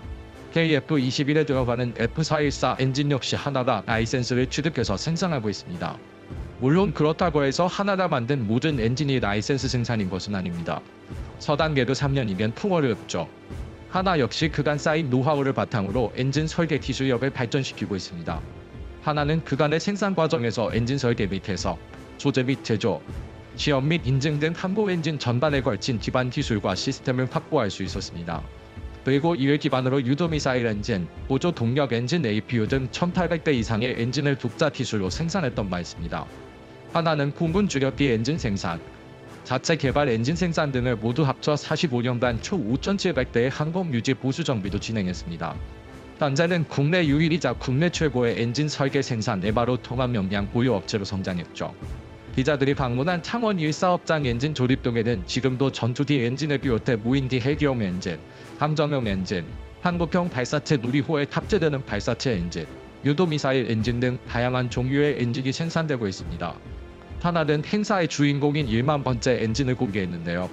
KF-21에 들어가는 F414 엔진 역시 하나가 라이센스를 취득해서 생산하고 있습니다. 물론 그렇다고 해서 하나가 만든 모든 엔진이 라이센스 생산인 것은 아닙니다. 서단계도 3년이면 풍어를 읊죠. 하나 역시 그간 쌓인 노하우를 바탕으로 엔진 설계 기술력을 발전시키고 있습니다. 하나는 그간의 생산 과정에서 엔진 설계 및 해석, 소재 및 제조, 시험 및 인증 등 항공 엔진 전반에 걸친 기반 기술과 시스템을 확보할 수 있었습니다. 그리고 이를 기반으로 유도미사일 엔진, 보조 동력 엔진 APU 등 1800대 이상의 엔진을 독자 기술로 생산했던 바 있습니다. 하나는 공군 주력기 엔진 생산, 자체 개발 엔진 생산 등을 모두 합쳐 45년간 총 5,700대의 항공 유지 보수 정비도 진행했습니다. 현재는 국내 유일이자 국내 최고의 엔진 설계 생산 에바로 통합 역량 보유 업체로 성장했죠. 기자들이 방문한 창원 일사업장 엔진 조립동에는 지금도 전투기 엔진을 비롯해 무인기 헬기용 엔진, 함정용 엔진, 한국형 발사체 누리호에 탑재되는 발사체 엔진, 유도미사일 엔진 등 다양한 종류의 엔진이 생산되고 있습니다. 하나는 행사의 주인공인 1만 번째 엔진을 공개했는데요.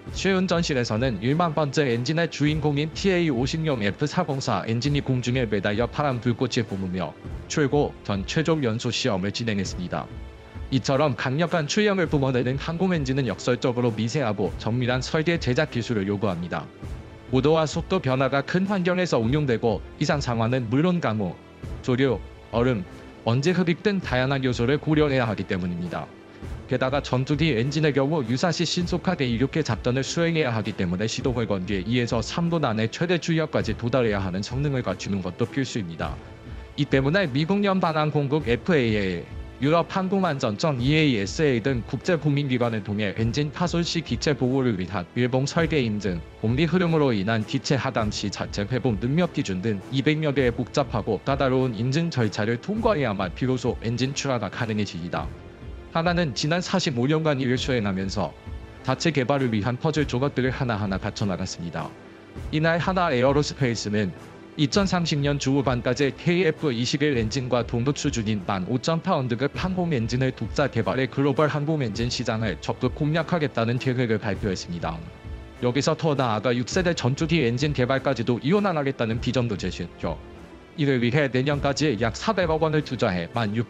시운전실에서는 1만 번째 엔진의 주인공인 TA-50용 F404 엔진이 공중에 매달려 파란 불꽃이 뿜으며 출고 전 최종 연소 시험을 진행했습니다. 이처럼 강력한 출력을 뿜어내는 항공 엔진은 역설적으로 미세하고 정밀한 설계 제작 기술을 요구합니다. 고도와 속도 변화가 큰 환경에서 운용되고 이상 상황은 물론 강우, 조류, 얼음, 언제 흡입 등 다양한 요소를 고려해야 하기 때문입니다. 게다가 전투기 엔진의 경우 유사시 신속하게 이륙해 작전을 수행해야 하기 때문에 시동을 건 뒤에 2에서 3분 안에 최대 출력까지 도달해야 하는 성능을 갖추는 것도 필수입니다. 이 때문에 미국 연방항공국 FAA, 유럽 항공안전청 EASA 등 국제공민기관을 통해 엔진 파손 시 기체 보호를 위한 일봉 설계 인증, 공기 흐름으로 인한 기체 하강 시 자체 회복 능력 기준 등 200여 개의 복잡하고 까다로운 인증 절차를 통과해야만 비로소 엔진 출하가 가능해집니다. 하나는 지난 45년간 일을 수행하면서 자체 개발을 위한 퍼즐 조각들을 하나하나 갖춰나갔습니다. 이날 하나 에어로스페이스는 2030년 중후반까지 KF-21 엔진과 동급 수준인 15,000파운드급 항공 엔진을 독자 개발해 글로벌 항공 엔진 시장을 적극 공략하겠다는 계획을 발표했습니다. 여기서 더 나아가 6세대 전투기 엔진 개발까지도 이원하겠다는 비전도 제시했죠. 이를 위해 내년까지 약 400억 원을 투자해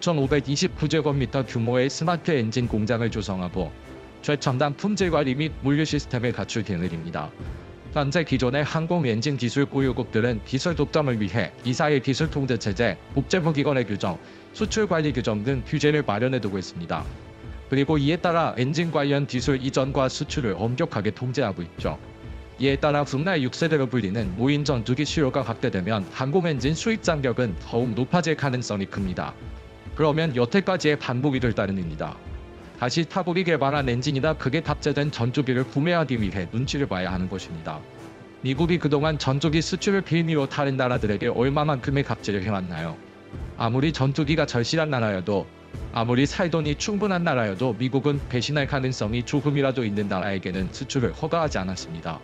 16,529제곱미터 규모의 스마트 엔진 공장을 조성하고 최첨단 품질관리 및 물류 시스템을 갖출 계획입니다. 현재 기존의 항공 엔진 기술 보유국들은 기술 독점을 위해 이사의 기술 통제 체제, 국제부 기관의 규정, 수출 관리 규정 등 규제를 마련해두고 있습니다. 그리고 이에 따라 엔진 관련 기술 이전과 수출을 엄격하게 통제하고 있죠. 이에 따라 국내 6세대로 불리는 무인 전투기 수요가 확대되면 항공 엔진 수입 장벽은 더욱 높아질 가능성이 큽니다. 그러면 여태까지의 반복이 될 따름입니다. 다시 타국이 개발한 엔진이나 그게 탑재된 전투기를 구매하기 위해 눈치를 봐야 하는 것입니다. 미국이 그동안 전투기 수출을 빌미로 다른 나라들에게 얼마만큼의 갑질을 해왔나요? 아무리 전투기가 절실한 나라여도, 아무리 살 돈이 충분한 나라여도 미국은 배신할 가능성이 조금이라도 있는 나라에게는 수출을 허가하지 않았습니다.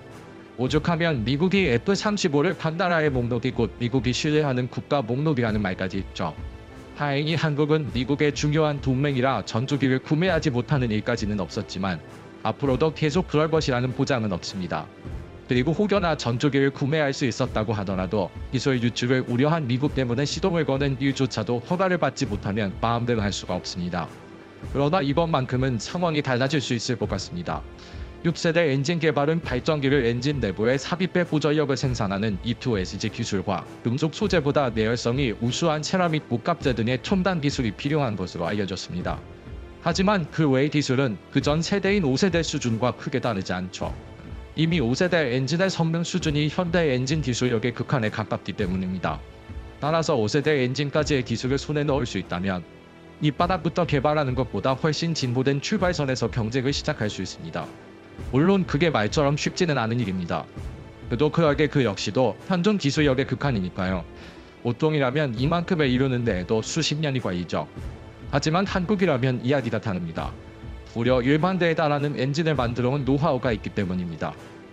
오죽하면 미국이 F-35를 판 나라의 목록이 곧 미국이 신뢰하는 국가 목록이라는 말까지 있죠. 다행히 한국은 미국의 중요한 동맹이라 전투기를 구매하지 못하는 일까지는 없었지만 앞으로도 계속 그럴 것이라는 보장은 없습니다. 그리고 혹여나 전투기를 구매할 수 있었다고 하더라도 기술 유출을 우려한 미국 때문에 시동을 거는 일조차도 허가를 받지 못하면 마음대로 할 수가 없습니다. 그러나 이번만큼은 상황이 달라질 수 있을 것 같습니다. 6세대 엔진 개발은 발전기를 엔진 내부에 삽입해 보전력을 생산하는 E2SG 기술과 금속 소재보다 내열성이 우수한 세라믹 목갑재 등의 첨단 기술이 필요한 것으로 알려졌습니다. 하지만 그 외의 기술은 그전 세대인 5세대 수준과 크게 다르지 않죠. 이미 5세대 엔진의 성능 수준이 현대 엔진 기술력의 극한에 가깝기 때문입니다. 따라서 5세대 엔진까지의 기술을 손에 넣을 수 있다면 밑바닥부터 개발하는 것보다 훨씬 진보된 출발선에서 경쟁을 시작할 수 있습니다. 물론 그게 말처럼 쉽지는 않은 일입니다. 그도 그에게 그 역시도 현존 기술력의 극한이니까요. 보통이라면 이만큼을 이루는 데에도 수십 년이 걸리죠. 하지만 한국이라면 이야기가 다릅니다. 무려 1만 대에 달하는 엔진을 만들어온 노하우가 있기 때문입니다.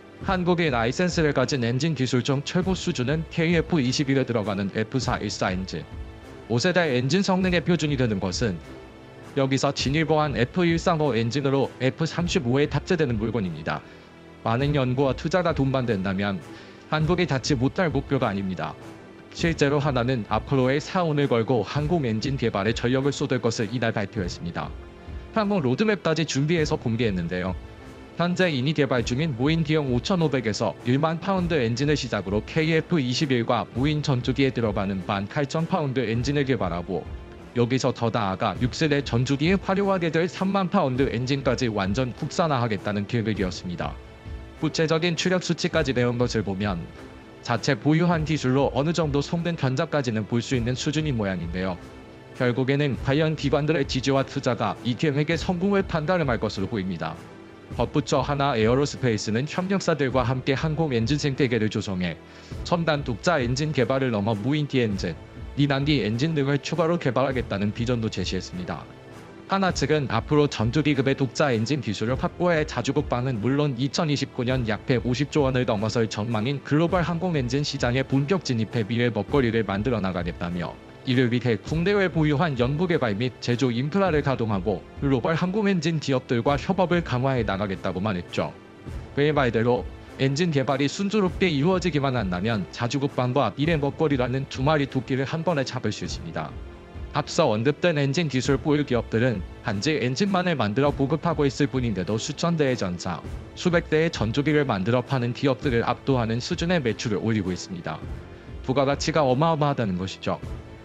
한국의 라이센스를 가진 엔진 기술 중 최고 수준은 KF-21에 들어가는 F414 엔진. 5세대 엔진 성능의 표준이 되는 것은 여기서 진일보한 F135 엔진으로 F35에 탑재되는 물건입니다. 많은 연구와 투자가 동반된다면 한국이 닿지 못할 목표가 아닙니다. 실제로 하나는 앞으로의 사원을 걸고 항공 엔진 개발에 전력을 쏟을 것을 이날 발표했습니다. 항공 로드맵까지 준비해서 공개했는데요. 현재 이미 개발 중인 무인 D형 5500에서 1만 파운드 엔진을 시작으로 KF-21과 무인 전투기에 들어가는 18,000파운드 엔진을 개발하고 여기서 더 나아가 6세대 전투기에 활용하게 될 3만 파운드 엔진까지 완전 국산화하겠다는 계획이었습니다. 구체적인 추력 수치까지 내온 것을 보면 자체 보유한 기술로 어느 정도 성능 견작까지는 볼 수 있는 수준인 모양인데요. 결국에는 관련 기관들의 지지와 투자가 이 계획의 성공을 판가름할 것으로 보입니다. 덧붙여 하나 에어로스페이스는 협력사들과 함께 항공 엔진 생태계를 조성해 첨단 독자 엔진 개발을 넘어 무인 D엔진, 리난디 엔진 등을 추가로 개발하겠다는 비전도 제시했습니다. 하나 측은 앞으로 전투기급의 독자 엔진 기술을 확보해 자주국방은 물론 2029년 약 150조 원을 넘어설 전망인 글로벌 항공 엔진 시장에 본격 진입해 미래 먹거리를 만들어 나가겠다며 이를 위해 국내외 보유한 연구개발 및 제조 인프라를 가동하고 글로벌 항공 엔진 기업들과 협업을 강화해 나가겠다고 말했죠. 그의 말대로 엔진 개발이 순조롭게 이루어지기만 한다면 자주국방과 미래 먹거리라는 두 마리 토끼를 한 번에 잡을 수 있습니다. 앞서 언급된 엔진 기술 보유 기업들은 단지 엔진만을 만들어 보급하고 있을 뿐인데도 수천 대의 전차, 수백 대의 전투기를 만들어 파는 기업들을 압도하는 수준의 매출을 올리고 있습니다. 부가가치가 어마어마하다는 것이죠.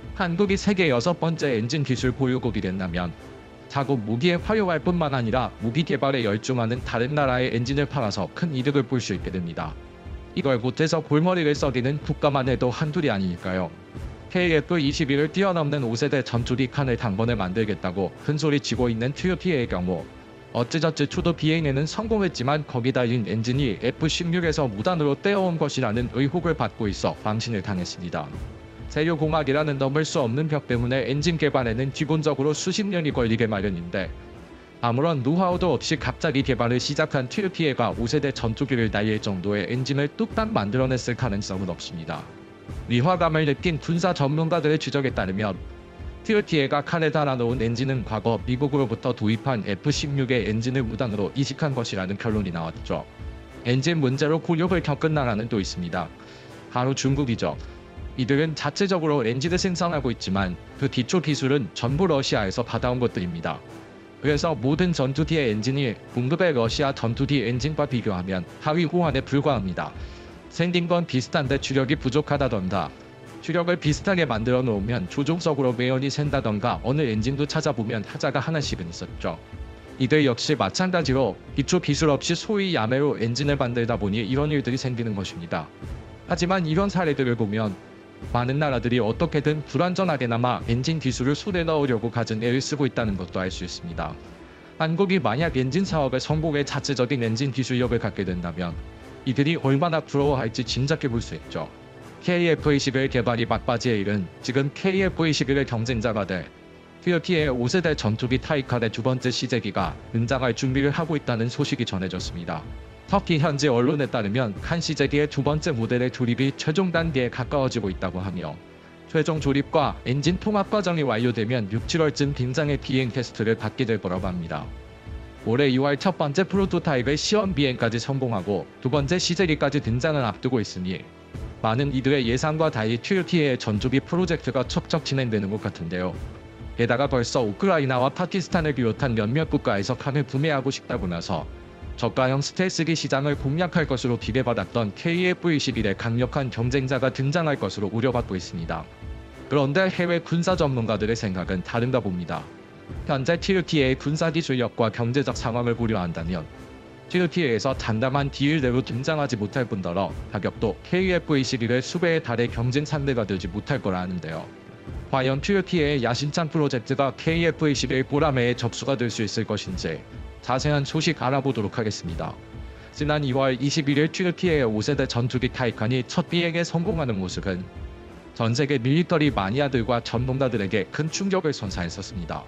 한국이 세계 6번째 엔진 기술 보유국이 된다면 자국 무기에 활용할 뿐만 아니라 무기 개발에 열중하는 다른 나라의 엔진을 팔아서 큰 이득을 볼 수 있게 됩니다. 이걸 못해서 골머리를 썩이는 국가만 해도 한둘이 아니니까요. KF-21을 뛰어넘는 5세대 전투기 칸을 단번에 만들겠다고 큰소리치고 있는 TUP의 경우 어찌저찌 초도 비행에는 성공했지만 거기 달린 엔진이 F-16에서 무단으로 떼어온 것이라는 의혹을 받고 있어 방신을 당했습니다. 세류공학이라는 넘을 수 없는 벽 때문에 엔진 개발에는 기본적으로 수십 년이 걸리게 마련인데 아무런 노하우도 없이 갑자기 개발을 시작한 튀르키예가 5세대 전투기를 날릴 정도의 엔진을 뚝딱 만들어냈을 가능성은 없습니다. 위화감을 느낀 군사 전문가들의 추적에 따르면 튀르키예가 칸에 달아놓은 엔진은 과거 미국으로부터 도입한 F-16의 엔진을 무단으로 이식한 것이라는 결론이 나왔죠. 엔진 문제로 곤욕을 겪은 나라는 또 있습니다. 바로 중국이죠. 이들은 자체적으로 엔진을 생산하고 있지만 그 기초 기술은 전부 러시아에서 받아온 것들입니다. 그래서 모든 전투기의 엔진이 공급의 러시아 전투기 엔진과 비교하면 하위 호환에 불과합니다. 생긴 건 비슷한데 추력이 부족하다던가, 추력을 비슷하게 만들어 놓으면 조종석으로 매연이 샌다던가, 어느 엔진도 찾아보면 하자가 하나씩은 있었죠. 이들 역시 마찬가지로 기초 기술 없이 소위 야매로 엔진을 만들다 보니 이런 일들이 생기는 것입니다. 하지만 이런 사례들을 보면 많은 나라들이 어떻게든 불완전하게나마 엔진 기술을 손에 넣으려고 갖은 애를 쓰고 있다는 것도 알 수 있습니다. 한국이 만약 엔진 사업에 성공해 자체적인 엔진 기술력을 갖게 된다면 이들이 얼마나 부러워할지 짐작해 볼 수 있죠. KF-21 개발이 막바지에 이른 지금 KF-21의 경쟁자가 될 튀르키예의 5세대 전투기 타이칸의 두 번째 시제기가 등장할 준비를 하고 있다는 소식이 전해졌습니다. 터키 현지 언론에 따르면 칸 시제기의 두 번째 모델의 조립이 최종 단계에 가까워지고 있다고 하며, 최종 조립과 엔진 통합 과정이 완료되면 6, 7월쯤 긴장의 비행 테스트를 받게 될 거라고 합니다. 올해 2월 첫 번째 프로토타입의 시험 비행까지 성공하고 두 번째 시제기까지 등장을 앞두고 있으니 많은 이들의 예상과 달리 튀르키예의 전투기 프로젝트가 척척 진행되는 것 같은데요. 게다가 벌써 우크라이나와 파키스탄을 비롯한 몇몇 국가에서 칸을 구매하고 싶다고 나서 저가형 스텔스기 시장을 공략할 것으로 기대받았던 KF-21의 강력한 경쟁자가 등장할 것으로 우려받고 있습니다. 그런데 해외 군사 전문가들의 생각은 다른가 봅니다. 현재 튀르키예의 군사기술력과 경제적 상황을 고려한다면 튀르키예에서 장담한 딜대로 등장하지 못할 뿐더러 가격도 KF-21의 수배에 달해 경쟁 상대가 되지 못할 거라 하는데요. 과연 튀르키예의 야심찬 프로젝트가 KF-21 보라매에 접수가 될 수 있을 것인지 자세한 소식 알아보도록 하겠습니다. 지난 2월 21일 튀르키예의 5세대 전투기 타이칸이 첫 비행에 성공하는 모습은 전세계 밀리터리 마니아들과 전문가들에게 큰 충격을 선사했었습니다.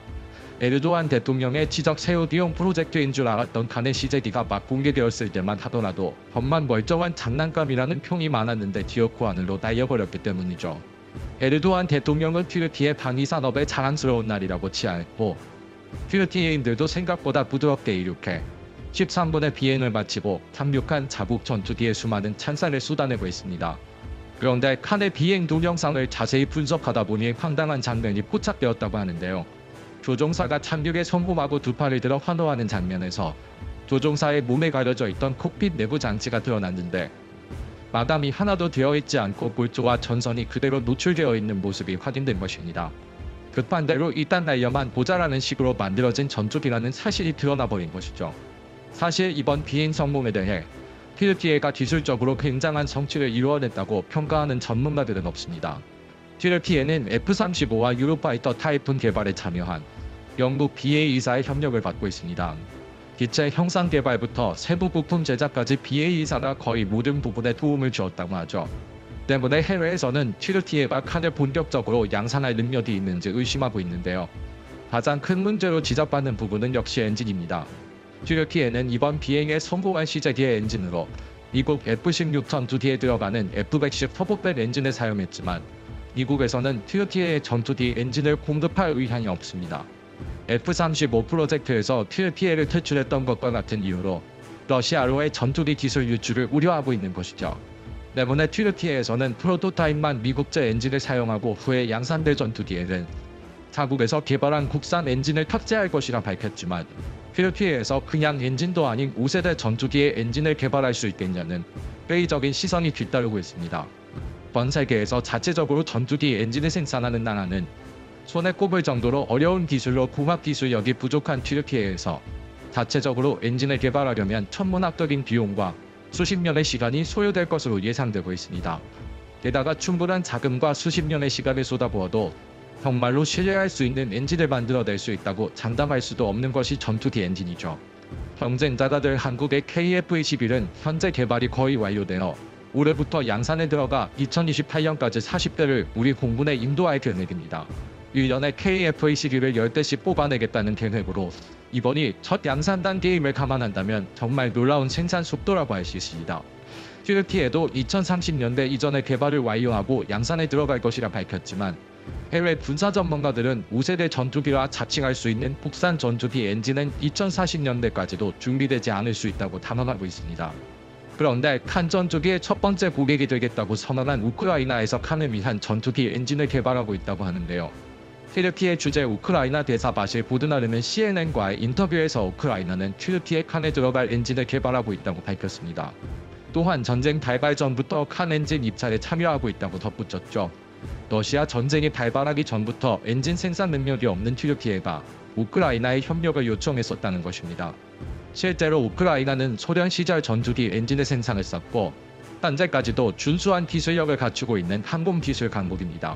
에르도안 대통령의 지적 세우기용 프로젝트인 줄 알았던 칸의 시제기가 막 공개되었을 때만 하더라도 겉만 멀쩡한 장난감이라는 평이 많았는데 디어코 하늘로 날려버렸기 때문이죠. 에르도안 대통령은 튀르키예 방위산업의 자랑스러운 날이라고 치하했고, 튀르키예인들도 생각보다 부드럽게 이륙해 13분의 비행을 마치고 착륙한 자국 전투기의 수많은 찬사를 쏟아내고 있습니다. 그런데 칸의 비행 동영상을 자세히 분석하다 보니 황당한 장면이 포착되었다고 하는데요. 조종사가 착륙에 성공하고 두 팔을 들어 환호하는 장면에서 조종사의 몸에 가려져 있던 콕핏 내부 장치가 드러났는데 마감이 하나도 되어 있지 않고 볼조와 전선이 그대로 노출되어 있는 모습이 확인된 것입니다. 급한대로 일단 날려만 보자라는 식으로 만들어진 전투기라는 사실이 드러나버린 것이죠. 사실 이번 비행 성공에 대해 튀르키예가 기술적으로 굉장한 성취를 이루어냈다고 평가하는 전문가들은 없습니다. 튀르키예는 F-35와 유로파이터 타이푼 개발에 참여한 영국 BAE사의 협력을 받고 있습니다. 기체 형상 개발부터 세부 부품 제작까지 BAE사가 거의 모든 부분에 도움을 주었다고 하죠. 때문에 해외에서는 튀르키예가 칸을 본격적으로 양산할 능력이 있는지 의심하고 있는데요. 가장 큰 문제로 지적받는 부분은 역시 엔진입니다. 튀르키예는 이번 비행에 성공한 시제기의 엔진으로 미국 F-16 전투기에 들어가는 F-110 터보백 엔진을 사용했지만 미국에서는 튀르키예의 전투기 엔진을 공급할 의향이 없습니다. F-35 프로젝트에서 튀르키예를 퇴출했던 것과 같은 이유로 러시아로의 전투기 기술 유출을 우려하고 있는 것이죠. 때문에 튀르키예에서는 프로토타입만 미국제 엔진을 사용하고 후에 양산될 전투기에는 자국에서 개발한 국산 엔진을 탑재할 것이라 밝혔지만, 튀르키예에서 그냥 엔진도 아닌 5세대 전투기의 엔진을 개발할 수 있겠냐는 회의적인 시선이 뒤따르고 있습니다. 전 세계에서 자체적으로 전투기 엔진을 생산하는 나라는 손에 꼽을 정도로 어려운 기술로 공학 기술력이 부족한 튀르키예에서 자체적으로 엔진을 개발하려면 천문학적인 비용과 수십 년의 시간이 소요될 것으로 예상되고 있습니다. 게다가 충분한 자금과 수십 년의 시간을 쏟아부어도 정말로 신뢰할 수 있는 엔진을 만들어낼 수 있다고 장담할 수도 없는 것이 전투기 엔진이죠. 경쟁자가 될 한국의 KF-21은 현재 개발이 거의 완료되어 올해부터 양산에 들어가 2028년까지 40대를 우리 공군에 인도할 계획입니다. 1년에 KF-21을 10대씩 뽑아내겠다는 계획으로 이번이 첫 양산단 게임을 감안한다면 정말 놀라운 생산 속도라고 할 수 있습니다. 튜르키에도 2030년대 이전에 개발을 완료하고 양산에 들어갈 것이라 밝혔지만 해외 군사 전문가들은 5세대 전투기라 자칭할 수 있는 국산 전투기 엔진은 2040년대까지도 준비되지 않을 수 있다고 단언하고 있습니다. 그런데 칸 전투기의 첫 번째 고객이 되겠다고 선언한 우크라이나에서 칸을 위한 전투기 엔진을 개발하고 있다고 하는데요. 튀르키예 주재 우크라이나 대사 바실 보드나르는 CNN과의 인터뷰에서 우크라이나는 튀르키예 칸에 들어갈 엔진을 개발하고 있다고 밝혔습니다. 또한 전쟁 발발 전부터 칸 엔진 입찰에 참여하고 있다고 덧붙였죠. 러시아 전쟁이 발발하기 전부터 엔진 생산 능력이 없는 튀르키예가 우크라이나에 협력을 요청했었다는 것입니다. 실제로 우크라이나는 소련 시절 전투기 엔진의 생산을 쌓고 현재까지도 준수한 기술력을 갖추고 있는 항공 기술 강국입니다.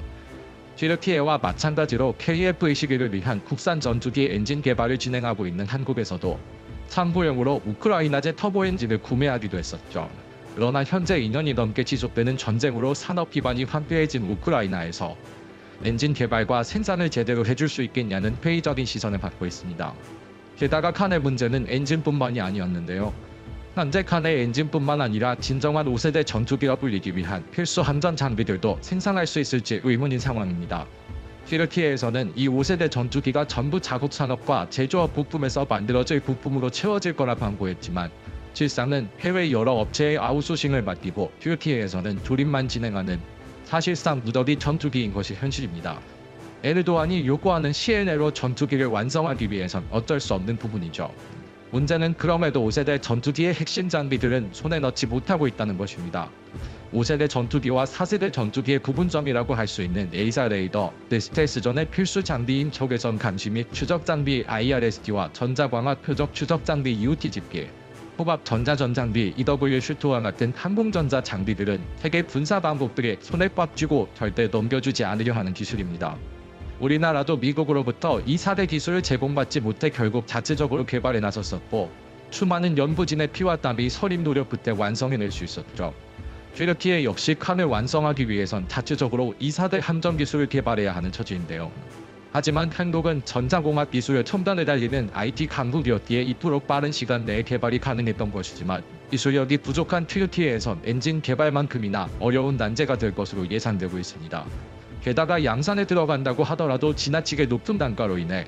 튀르키예와 마찬가지로 KF-21을 위한 국산 전투기 엔진 개발을 진행하고 있는 한국에서도 참고용으로 우크라이나제 터보 엔진을 구매하기도 했었죠. 그러나 현재 2년이 넘게 지속되는 전쟁으로 산업 기반이 황폐해진 우크라이나에서 엔진 개발과 생산을 제대로 해줄 수 있겠냐는 회의적인 시선을 받고 있습니다. 게다가 칸의 문제는 엔진뿐만이 아니었는데요. 현재 칸의 엔진뿐만 아니라 진정한 5세대 전투기라 불리기 위한 필수 함전 장비들도 생산할 수 있을지 의문인 상황입니다. 튀르키예에서는 이 5세대 전투기가 전부 자국 산업과 제조업 부품에서 만들어질 부품으로 채워질 거라 광고했지만 실상은 해외 여러 업체의 아웃소싱을 맡기고 튀르키예에서는 조립만 진행하는 사실상 무더기 전투기인 것이 현실입니다. 에르도안이 요구하는 시에네로 전투기를 완성하기 위해선 어쩔 수 없는 부분이죠. 문제는 그럼에도 5세대 전투기의 핵심 장비들은 손에 넣지 못하고 있다는 것입니다. 5세대 전투기와 4세대 전투기의 구분점이라고 할 수 있는 에이사 레이더, 스텔스전의 필수 장비인 적외선 감시 및 추적 장비 IRST와 전자광학 표적 추적 장비 UT 집기, 호박 전자전장비 EW 슈트와 같은 항공전자 장비들은 세계 군사 방법들이 손에 꽉 쥐고 절대 넘겨주지 않으려 하는 기술입니다. 우리나라도 미국으로부터 이 4대 기술을 제공받지 못해 결국 자체적으로 개발에 나섰었고 수많은 연구진의 피와 땀이 서린 노력 끝에 완성해낼 수 있었죠. 튀르키예 역시 칸을 완성하기 위해선 자체적으로 이 4대 함정 기술을 개발해야 하는 처지인데요. 하지만 한국은 전자공학 기술의 첨단을 달리는 IT 강국이었기에 이토록 빠른 시간 내에 개발이 가능했던 것이지만 기술력이 부족한 튀르키예에선 엔진 개발만큼이나 어려운 난제가 될 것으로 예상되고 있습니다. 게다가 양산에 들어간다고 하더라도 지나치게 높은 단가로 인해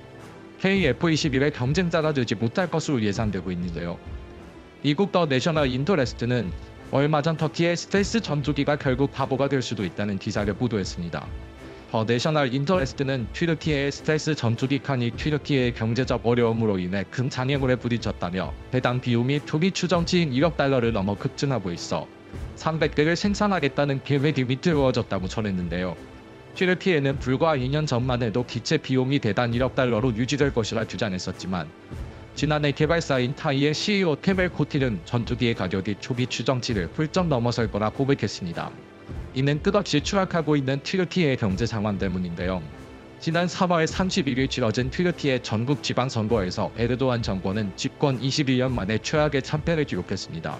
KF-21의 경쟁자가 되지 못할 것으로 예상되고 있는데요. 미국 더 내셔널 인터레스트는 얼마 전 터키의 스텔스 전투기가 결국 바보가 될 수도 있다는 기사를 보도했습니다. 더 내셔널 인터레스트는 튀르키예의 스텔스 전투기 칸이 튀르키예의 경제적 어려움으로 인해 큰 장애물에 부딪혔다며 배당 비용이 초기 추정치인 1억 달러를 넘어 급증하고 있어 300대를 생산하겠다는 계획이 미끄러워졌다고 전했는데요. 튀르키예는 불과 2년 전만 해도 기체 비용이 대단 1억 달러로 유지될 것이라 주장했었지만 지난해 개발사인 타이의 CEO 케멜 코틸은 전투기의 가격이 초기 추정치를 훌쩍 넘어설 거라 고백했습니다. 이는 끝없이 추락하고 있는 튀르키예의 경제 상황 때문인데요. 지난 3월 31일 치러진 튀르키예 전국 지방선거에서 에르도안 정권은 집권 21년 만에 최악의 참패를 기록했습니다.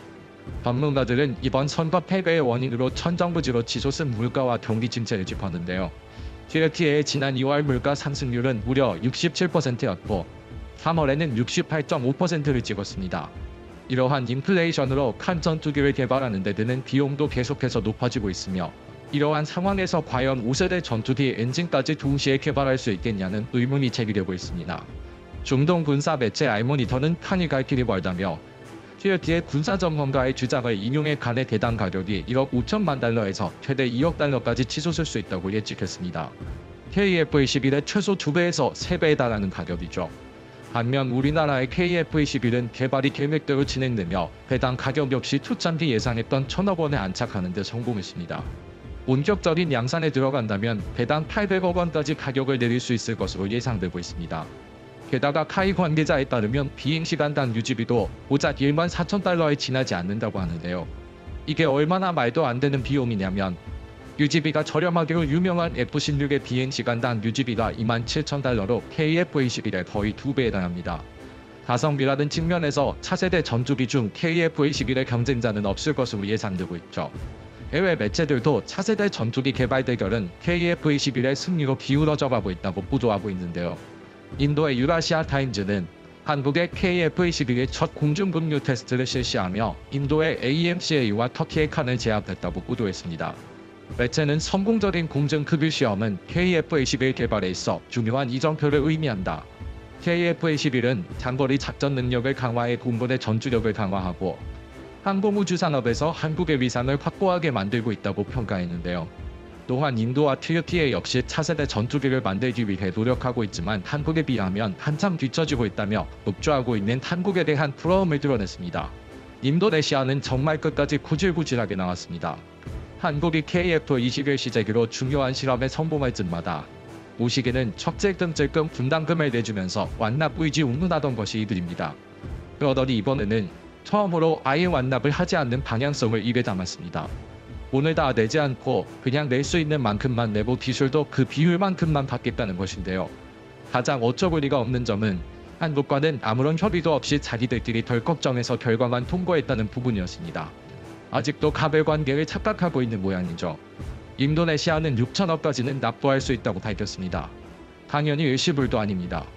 전문가들은 이번 선거 패배의 원인으로 천정부지로 치솟은 물가와 경기 침체를 짚었는데요. 튀르키예의 지난 2월 물가 상승률은 무려 67%였고 3월에는 68.5%를 찍었습니다. 이러한 인플레이션으로 칸 전투기를 개발하는 데 드는 비용도 계속해서 높아지고 있으며 이러한 상황에서 과연 5세대 전투기 엔진까지 동시에 개발할 수 있겠냐는 의문이 제기되고 있습니다. 중동 군사 매체 알모니터는 칸이 갈 길이 멀다며 튀르키예 군사 전문가의 주장을 인용해 칸의 대당 가격이 1억 5천만 달러에서 최대 2억 달러까지 치솟을 수 있다고 예측했습니다. KF-21의 최소 2배에서 3배에 달하는 가격이죠. 반면 우리나라의 KF-21은 개발이 계획대로 진행되며 배당 가격 역시 초창기 예상했던 1,000억 원에 안착하는 데 성공했습니다. 본격적인 양산에 들어간다면 배당 800억 원까지 가격을 내릴 수 있을 것으로 예상되고 있습니다. 게다가 카이 관계자에 따르면 비행시간당 유지비도 고작 1만 4천 달러에 지나지 않는다고 하는데요. 이게 얼마나 말도 안 되는 비용이냐면 유지비가 저렴하기로 유명한 F-16의 비행시간당 유지비가 2만 7천 달러로 KF-21의 거의 2배에 달합니다. 가성비라는 측면에서 차세대 전투기 중 KF-21의 경쟁자는 없을 것으로 예상되고 있죠. 해외 매체들도 차세대 전투기 개발 대결은 KF-21의 승리로 기울어져 가고 있다고 보도하고 있는데요. 인도의 유라시아 타임즈는 한국의 KF-21의 첫 공중분류 테스트를 실시하며 인도의 AMCA와 터키의 칸을 제압했다고 보도했습니다. 매체는 성공적인 공중급유 시험은 KF-21 개발에 있어 중요한 이정표를 의미한다. KF-21은 장거리 작전 능력을 강화해 공군의 전투력을 강화하고 항공우주 산업에서 한국의 위상을 확고하게 만들고 있다고 평가했는데요. 또한 인도와 튀르키예 역시 차세대 전투기를 만들기 위해 노력하고 있지만 한국에 비하면 한참 뒤처지고 있다며 독주하고 있는 한국에 대한 부러움을 드러냈습니다. 인도네시아는 정말 끝까지 구질구질하게 나왔습니다. 한국이 KF-21 시제기로 중요한 실험에 성공할 즈마다 모시기는 척질끔찔끔 분담금을 내주면서 완납 의지 운운하던 것이 이들입니다. 그러더니 이번에는 처음으로 아예 완납을 하지 않는 방향성을 입에 담았습니다. 오늘 다 내지 않고 그냥 낼 수 있는 만큼만 내고 기술도 그 비율만큼만 받겠다는 것인데요. 가장 어처구니가 리가 없는 점은 한국과는 아무런 협의도 없이 자기들끼리 덜 걱정해서 결과만 통과했다는 부분이었습니다. 아직도 가별 관계를 착각하고 있는 모양이죠. 인도네시아는 6천억까지는 납부할 수 있다고 밝혔습니다. 당연히 일시불도 아닙니다.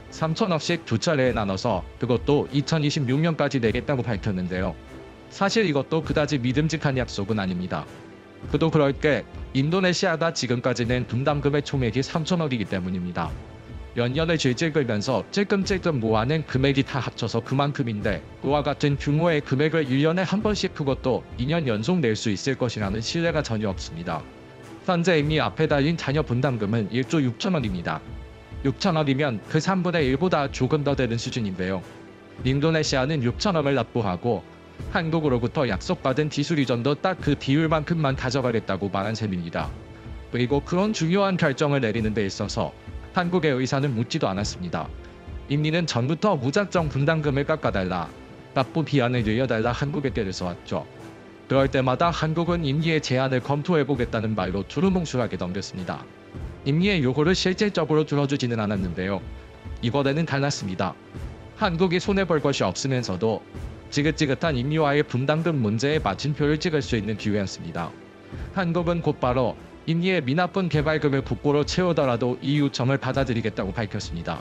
3천억씩 두 차례에 나눠서 그것도 2026년까지 내겠다고 밝혔는데요. 사실 이것도 그다지 믿음직한 약속은 아닙니다. 그도 그럴 게 인도네시아가 지금까지 낸 분담금의 총액이 3천억이기 때문입니다. 연년을 질질 끌면서 찔끔찔끔 모아낸 금액이 다 합쳐서 그만큼인데 그와 같은 규모의 금액을 1년에 한 번씩 그것도 2년 연속 낼 수 있을 것이라는 신뢰가 전혀 없습니다. 현재 이미 앞에 달린 자녀 분담금은 1조 6천억입니다. 6천억이면 그 3분의 1보다 조금 더 되는 수준인데요. 인도네시아는 6천억을 납부하고 한국으로부터 약속받은 기술 이전도 딱 그 비율만큼만 가져가겠다고 말한 셈입니다. 그리고 그런 중요한 결정을 내리는 데 있어서 한국의 의사는 묻지도 않았습니다. 인리는 전부터 무작정 분담금을 깎아달라, 납부 기한을 늘려달라 한국에 때려서 왔죠. 그럴 때마다 한국은 인리의 제안을 검토해보겠다는 말로 두루뭉술하게 넘겼습니다. 인리의 요구를 실질적으로 들어주지는 않았는데요. 이번에는 달랐습니다. 한국이 손해볼 것이 없으면서도 지긋지긋한 인리와의 분담금 문제에 마침표를 찍을 수 있는 기회였습니다. 한국은 곧바로 인리의 미납분 개발금을 국고로 채우더라도 이 요청을 받아들이겠다고 밝혔습니다.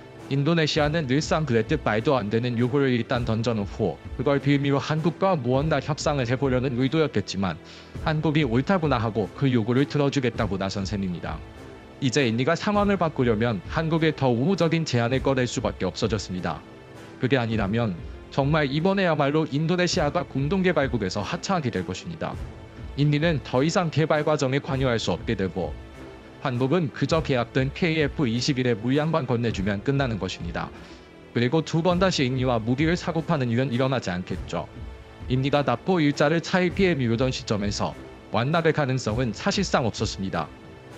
인도네시아는 늘상 그랬듯 말도 안 되는 요구를 일단 던져놓고 그걸 빌미로 한국과 무언가 협상을 해보려는 의도였겠지만 한국이 옳다구나 하고 그 요구를 들어주겠다고 나선 셈입니다. 이제 인리가 상황을 바꾸려면 한국에 더 우호적인 제안을 꺼낼 수밖에 없어졌습니다. 그게 아니라면 정말 이번에야말로 인도네시아가 공동개발국에서 하차하게 될 것입니다. 인리는 더 이상 개발 과정에 관여할 수 없게 되고 한국은 그저 계약된 KF-21의 물량만 건네주면 끝나는 것입니다. 그리고 두 번 다시 인리와 무기를 사고 파는 일은 일어나지 않겠죠. 인리가 납부 일자를 차일피해 미루던 시점에서 완납의 가능성은 사실상 없었습니다.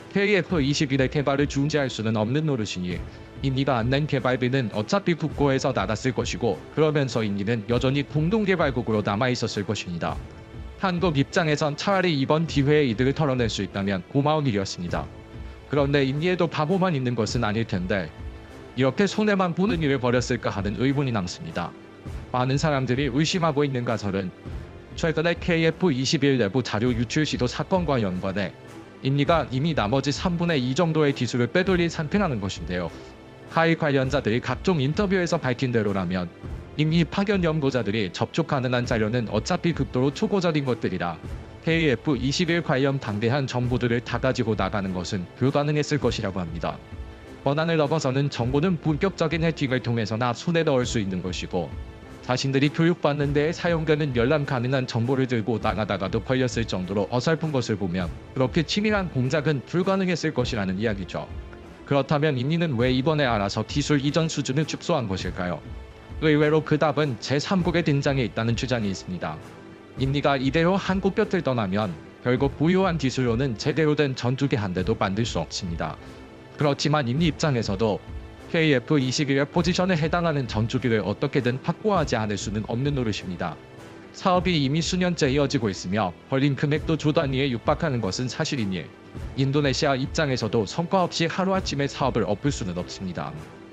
KF-21의 개발을 중지할 수는 없는 노릇이니 인리가 안 낸 개발비는 어차피 국고에서 나갔을 것이고 그러면서 인리는 여전히 공동개발국으로 남아있었을 것입니다. 한국 입장에선 차라리 이번 기회에 이득을 털어낼 수 있다면 고마운 일이었습니다. 그런데 인리에도 바보만 있는 것은 아닐 텐데 이렇게 손해만 보는 일을 벌였을까 하는 의문이 남습니다. 많은 사람들이 의심하고 있는 가설은 최근에 KF-21 내부 자료 유출 시도 사건과 연관해 인리가 이미 나머지 3분의 2 정도의 기술을 빼돌린 상태라는 것인데요. 하위 관련자들이 각종 인터뷰에서 밝힌 대로라면 인리 파견 연구자들이 접촉 가능한 자료는 어차피 극도로 초고적인 것들이라 KF-21 관련 방대한 정보들을 다 가지고 나가는 것은 불가능했을 것이라고 합니다. 권한을 넘어서는 정보는 본격적인 해킹을 통해서나 손에 넣을 수 있는 것이고 자신들이 교육받는 데에 사용되는 열람 가능한 정보를 들고 나가다가도 걸렸을 정도로 어설픈 것을 보면 그렇게 치밀한 공작은 불가능했을 것이라는 이야기죠. 그렇다면 인리는 왜 이번에 알아서 기술 이전 수준을 축소한 것일까요? 의외로 그 답은 제3국의 등장에 있다는 주장이 있습니다. 인리가 이대로 한국 곁을 떠나면 결국 보유한 기술로는 제대로 된 전투기 한 대도 만들 수 없습니다. 그렇지만 인리 입장에서도 KF-21의 포지션에 해당하는 전투기를 어떻게든 확보하지 않을 수는 없는 노릇입니다. 사업이 이미 수년째 이어지고 있으며 벌린 금액도 조 단위에 육박하는 것은 사실이니 인도네시아 입장에서도 성과 없이 하루아침에 사업을 엎을 수는 없습니다.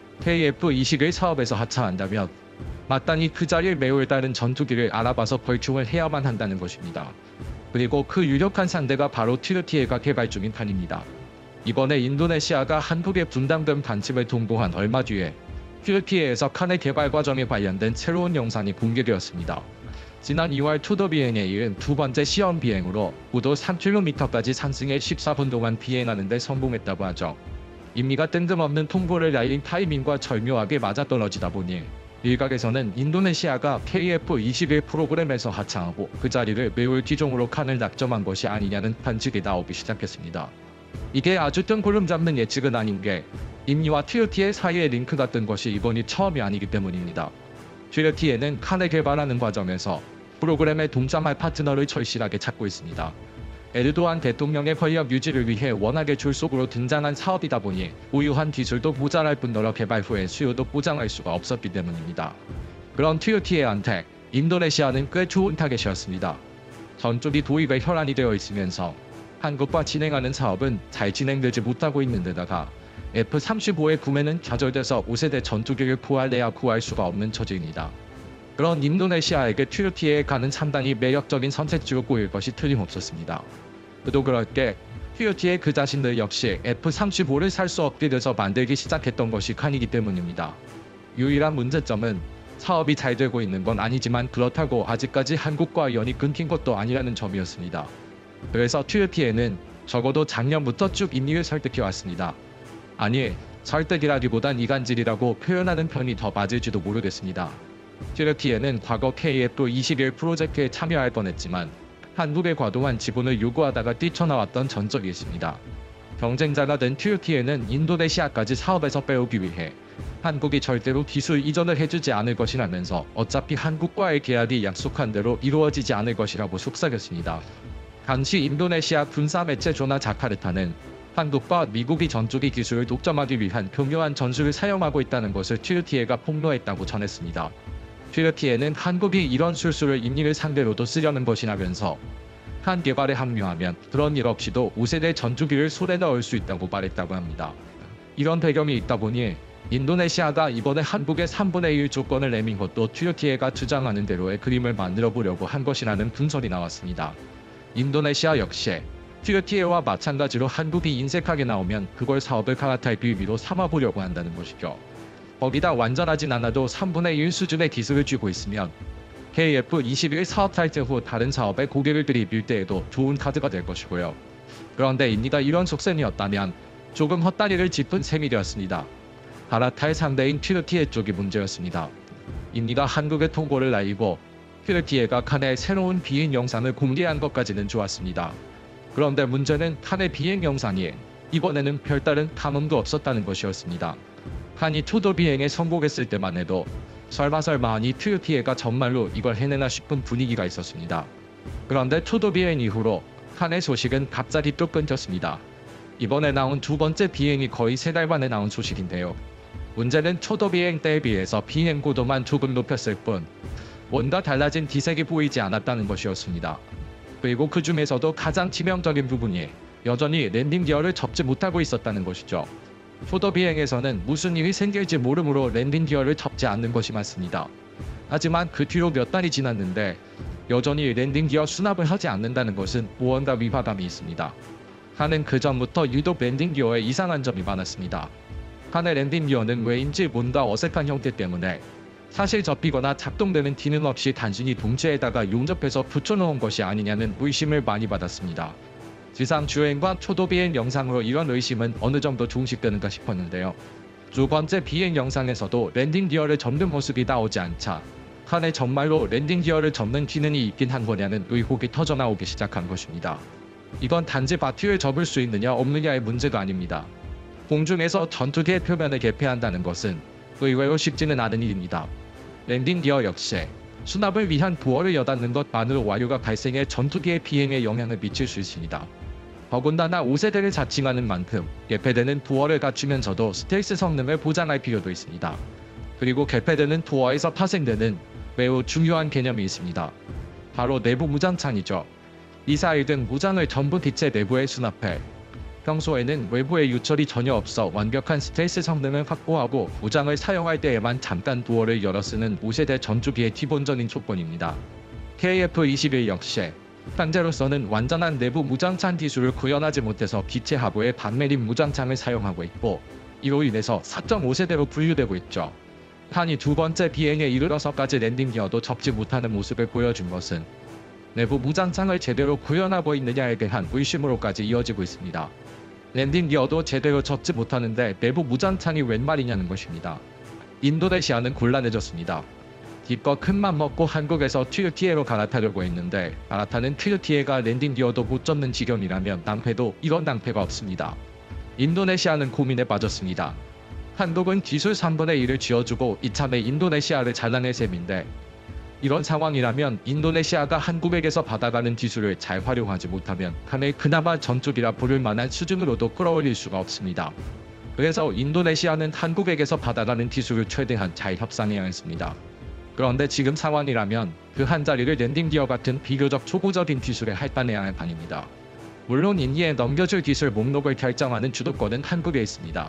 KF-21 사업에서 하차한다면 마땅히 그 자리에 메울 다른 전투기를 알아봐서 벌충을 해야만 한다는 것입니다. 그리고 그 유력한 상대가 바로 튀르키예가 개발 중인 판입니다. 이번에 인도네시아가 한국에 분담금 반침을 통보한 얼마 뒤에 튀르키예에서 칸의 개발 과정에 관련된 새로운 영상이 공개되었습니다. 지난 2월 투도 비행에 이은 두 번째 시험 비행으로 고도 3km까지 상승해 14분 동안 비행하는 데 성공했다고 하죠. 임미가 뜬금없는 통보를 날린 타이밍과 절묘하게 맞아떨어지다 보니 일각에서는 인도네시아가 KF-21 프로그램에서 하차하고 그 자리를 메울 기종으로 칸을 낙점한 것이 아니냐는 관측이 나오기 시작했습니다. 이게 아주 뜬구름 잡는 예측은 아닌 게 임미와 튀르키예 사이의 링크가 뜬 것이 이번이 처음이 아니기 때문입니다. 튀르키예는 칸을 개발하는 과정에서 프로그램에 동참할 파트너를 절실하게 찾고 있습니다. 에르도안 대통령의 권력 유지를 위해 워낙에 졸속으로 등장한 사업이다 보니 보유한 기술도 모자랄 뿐더러 개발 후에 수요도 보장할 수가 없었기 때문입니다. 그런 튀르키예한테 인도네시아는 꽤 좋은 타겟이었습니다. 전쪽이 도입에 혈안이 되어 있으면서 한국과 진행하는 사업은 잘 진행되지 못하고 있는 데다가 F-35의 구매는 좌절돼서 5세대 전투기를 구할래야 구할 수가 없는 처지입니다. 그런 인도네시아에게 튀르키예에 가는 상당히 매력적인 선택지로 보일 것이 틀림없었습니다. 그도 그럴 게 튀르키예 그 자신들 역시 F-35를 살 수 없게 돼서 만들기 시작했던 것이 칸이기 때문입니다. 유일한 문제점은 사업이 잘 되고 있는 건 아니지만 그렇다고 아직까지 한국과 연이 끊긴 것도 아니라는 점이었습니다. 그래서 튀르키예는 적어도 작년부터 쭉 인미를 설득해왔습니다. 아니, 설득이라기보단 이간질이라고 표현하는 편이 더 맞을지도 모르겠습니다. 튀르키예는 과거 KF-21 프로젝트에 참여할 뻔했지만 한국의 과도한 지분을 요구하다가 뛰쳐나왔던 전적이 있습니다. 경쟁자가 된 튀르키예는 인도네시아까지 사업에서 빼오기 위해 한국이 절대로 기술 이전을 해주지 않을 것이라면서 어차피 한국과의 계약이 약속한 대로 이루어지지 않을 것이라고 속삭였습니다. 당시 인도네시아 군사 매체 조나 자카르타는 한국과 미국이 전투기 기술을 독점하기 위한 교묘한 전술을 사용하고 있다는 것을 튀르키예가 폭로했다고 전했습니다. 튀르키예는 한국이 이런 술수를 인미를 상대로도 쓰려는 것이라면서 한 개발에 합류하면 그런 일 없이도 5세대 전투기를 손에 넣을 수 있다고 말했다고 합니다. 이런 배경이 있다 보니 인도네시아가 이번에 한국의 3분의 1 조건을 내민 것도 튀르키예가 주장하는 대로의 그림을 만들어 보려고 한 것이라는 분설이 나왔습니다. 인도네시아 역시 튀르키예와 마찬가지로 한국이 인색하게 나오면 그걸 사업을 갈아탈 빌미로 삼아보려고 한다는 것이죠. 거기다 완전하진 않아도 3분의 1 수준의 기술을 쥐고 있으면 KF-21 사업 탈퇴 후 다른 사업에 고개를 들이밀 때에도 좋은 카드가 될 것이고요. 그런데 임미가 이런 속셈이었다면 조금 헛다리를 짚은 셈이 되었습니다. 갈아탈 상대인 튀르키예 쪽이 문제였습니다. 임미가 한국의 통보를 날리고 튀르키예가 칸의 새로운 비행 영상을 공개한 것까지는 좋았습니다. 그런데 문제는 칸의 비행 영상이 이번에는 별다른 감흥도 없었다는 것이었습니다. 칸이 투도 비행에 성공했을 때만 해도 설마 하니 튀르키예가 정말로 이걸 해내나 싶은 분위기가 있었습니다. 그런데 투도 비행 이후로 칸의 소식은 갑자기 또 끊겼습니다. 이번에 나온 두 번째 비행이 거의 3달 만에 나온 소식인데요. 문제는 초도 비행 때에 비해서 비행 고도만 조금 높였을 뿐 뭔가 달라진 기색이 보이지 않았다는 것이었습니다. 그리고 그 중에서도 가장 치명적인 부분이 여전히 랜딩 기어를 접지 못하고 있었다는 것이죠. 초도 비행에서는 무슨 일이 생길지 모르므로 랜딩 기어를 접지 않는 것이 맞습니다. 하지만 그 뒤로 몇 달이 지났는데 여전히 랜딩 기어 수납을 하지 않는다는 것은 무언가 위화감이 있습니다. 칸은 그 전부터 유독 랜딩 기어에 이상한 점이 많았습니다. 칸의 랜딩 기어는 왜인지 뭔가 어색한 형태 때문에 사실 접히거나 작동되는 기능 없이 단순히 동체에다가 용접해서 붙여놓은 것이 아니냐는 의심을 많이 받았습니다. 지상 주행과 초도 비행 영상으로 이런 의심은 어느 정도 종식되는가 싶었는데요. 두 번째 비행 영상에서도 랜딩 기어를 접는 모습이 나오지 않자 칸에 정말로 랜딩 기어를 접는 기능이 있긴 한 거냐는 의혹이 터져나오기 시작한 것입니다. 이건 단지 바퀴를 접을 수 있느냐 없느냐의 문제가 아닙니다. 공중에서 전투기의 표면을 개폐한다는 것은 의외로 쉽지는 않은 일입니다. 랜딩 기어 역시 수납을 위한 부어를 여닫는 것만으로 와류가 발생해 전투기의 비행에 영향을 미칠 수 있습니다. 더군다나 5세대를 자칭하는 만큼 개폐되는 부어를 갖추면서도 스텔스 성능을 보장할 필요도 있습니다. 그리고 개폐되는 부어에서 파생되는 매우 중요한 개념이 있습니다. 바로 내부 무장창이죠. 미사일 등 무장을 전부 기체 내부에 수납해 평소에는 외부에 유출이 전혀 없어 완벽한 스텔스 성능을 확보하고 무장을 사용할 때에만 잠깐 도어를 열어 쓰는 5세대 전투기의 기본적인 조건입니다. KF-21 역시 현재로서는 완전한 내부 무장창 기술을 구현하지 못해서 기체 하부에 반매립 무장창을 사용하고 있고, 이로 인해서 4.5세대로 분류되고 있죠. 한이 두 번째 비행에 이르러서까지 랜딩 기어도 접지 못하는 모습을 보여준 것은 내부 무장창을 제대로 구현하고 있느냐에 대한 의심으로까지 이어지고 있습니다. 랜딩 기어도 제대로 접지 못하는데 내부 무장창이 웬 말이냐는 것입니다. 인도네시아는 곤란해졌습니다. 기껏 큰맘 먹고 한국에서 튀르키예로 갈아타려고 했는데 갈아타는 튀르키예가 랜딩 기어도 못 접는 지경이라면 낭패도 이런 낭패가 없습니다. 인도네시아는 고민에 빠졌습니다. 한국은 기술 3분의 1을 쥐어주고 이참에 인도네시아를 잘라낼 셈인데 이런 상황이라면 인도네시아가 한국에게서 받아가는 기술을 잘 활용하지 못하면 한을 그나마 전적이라 부를 만한 수준으로도 끌어올릴 수가 없습니다. 그래서 인도네시아는 한국에게서 받아가는 기술을 최대한 잘 협상해야 했습니다. 그런데 지금 상황이라면 그 한자리를 랜딩 기어 같은 비교적 초보적인 기술에 할당해야 할 판입니다. 물론 인기에 넘겨줄 기술 목록을 결정하는 주도권은 한국에 있습니다.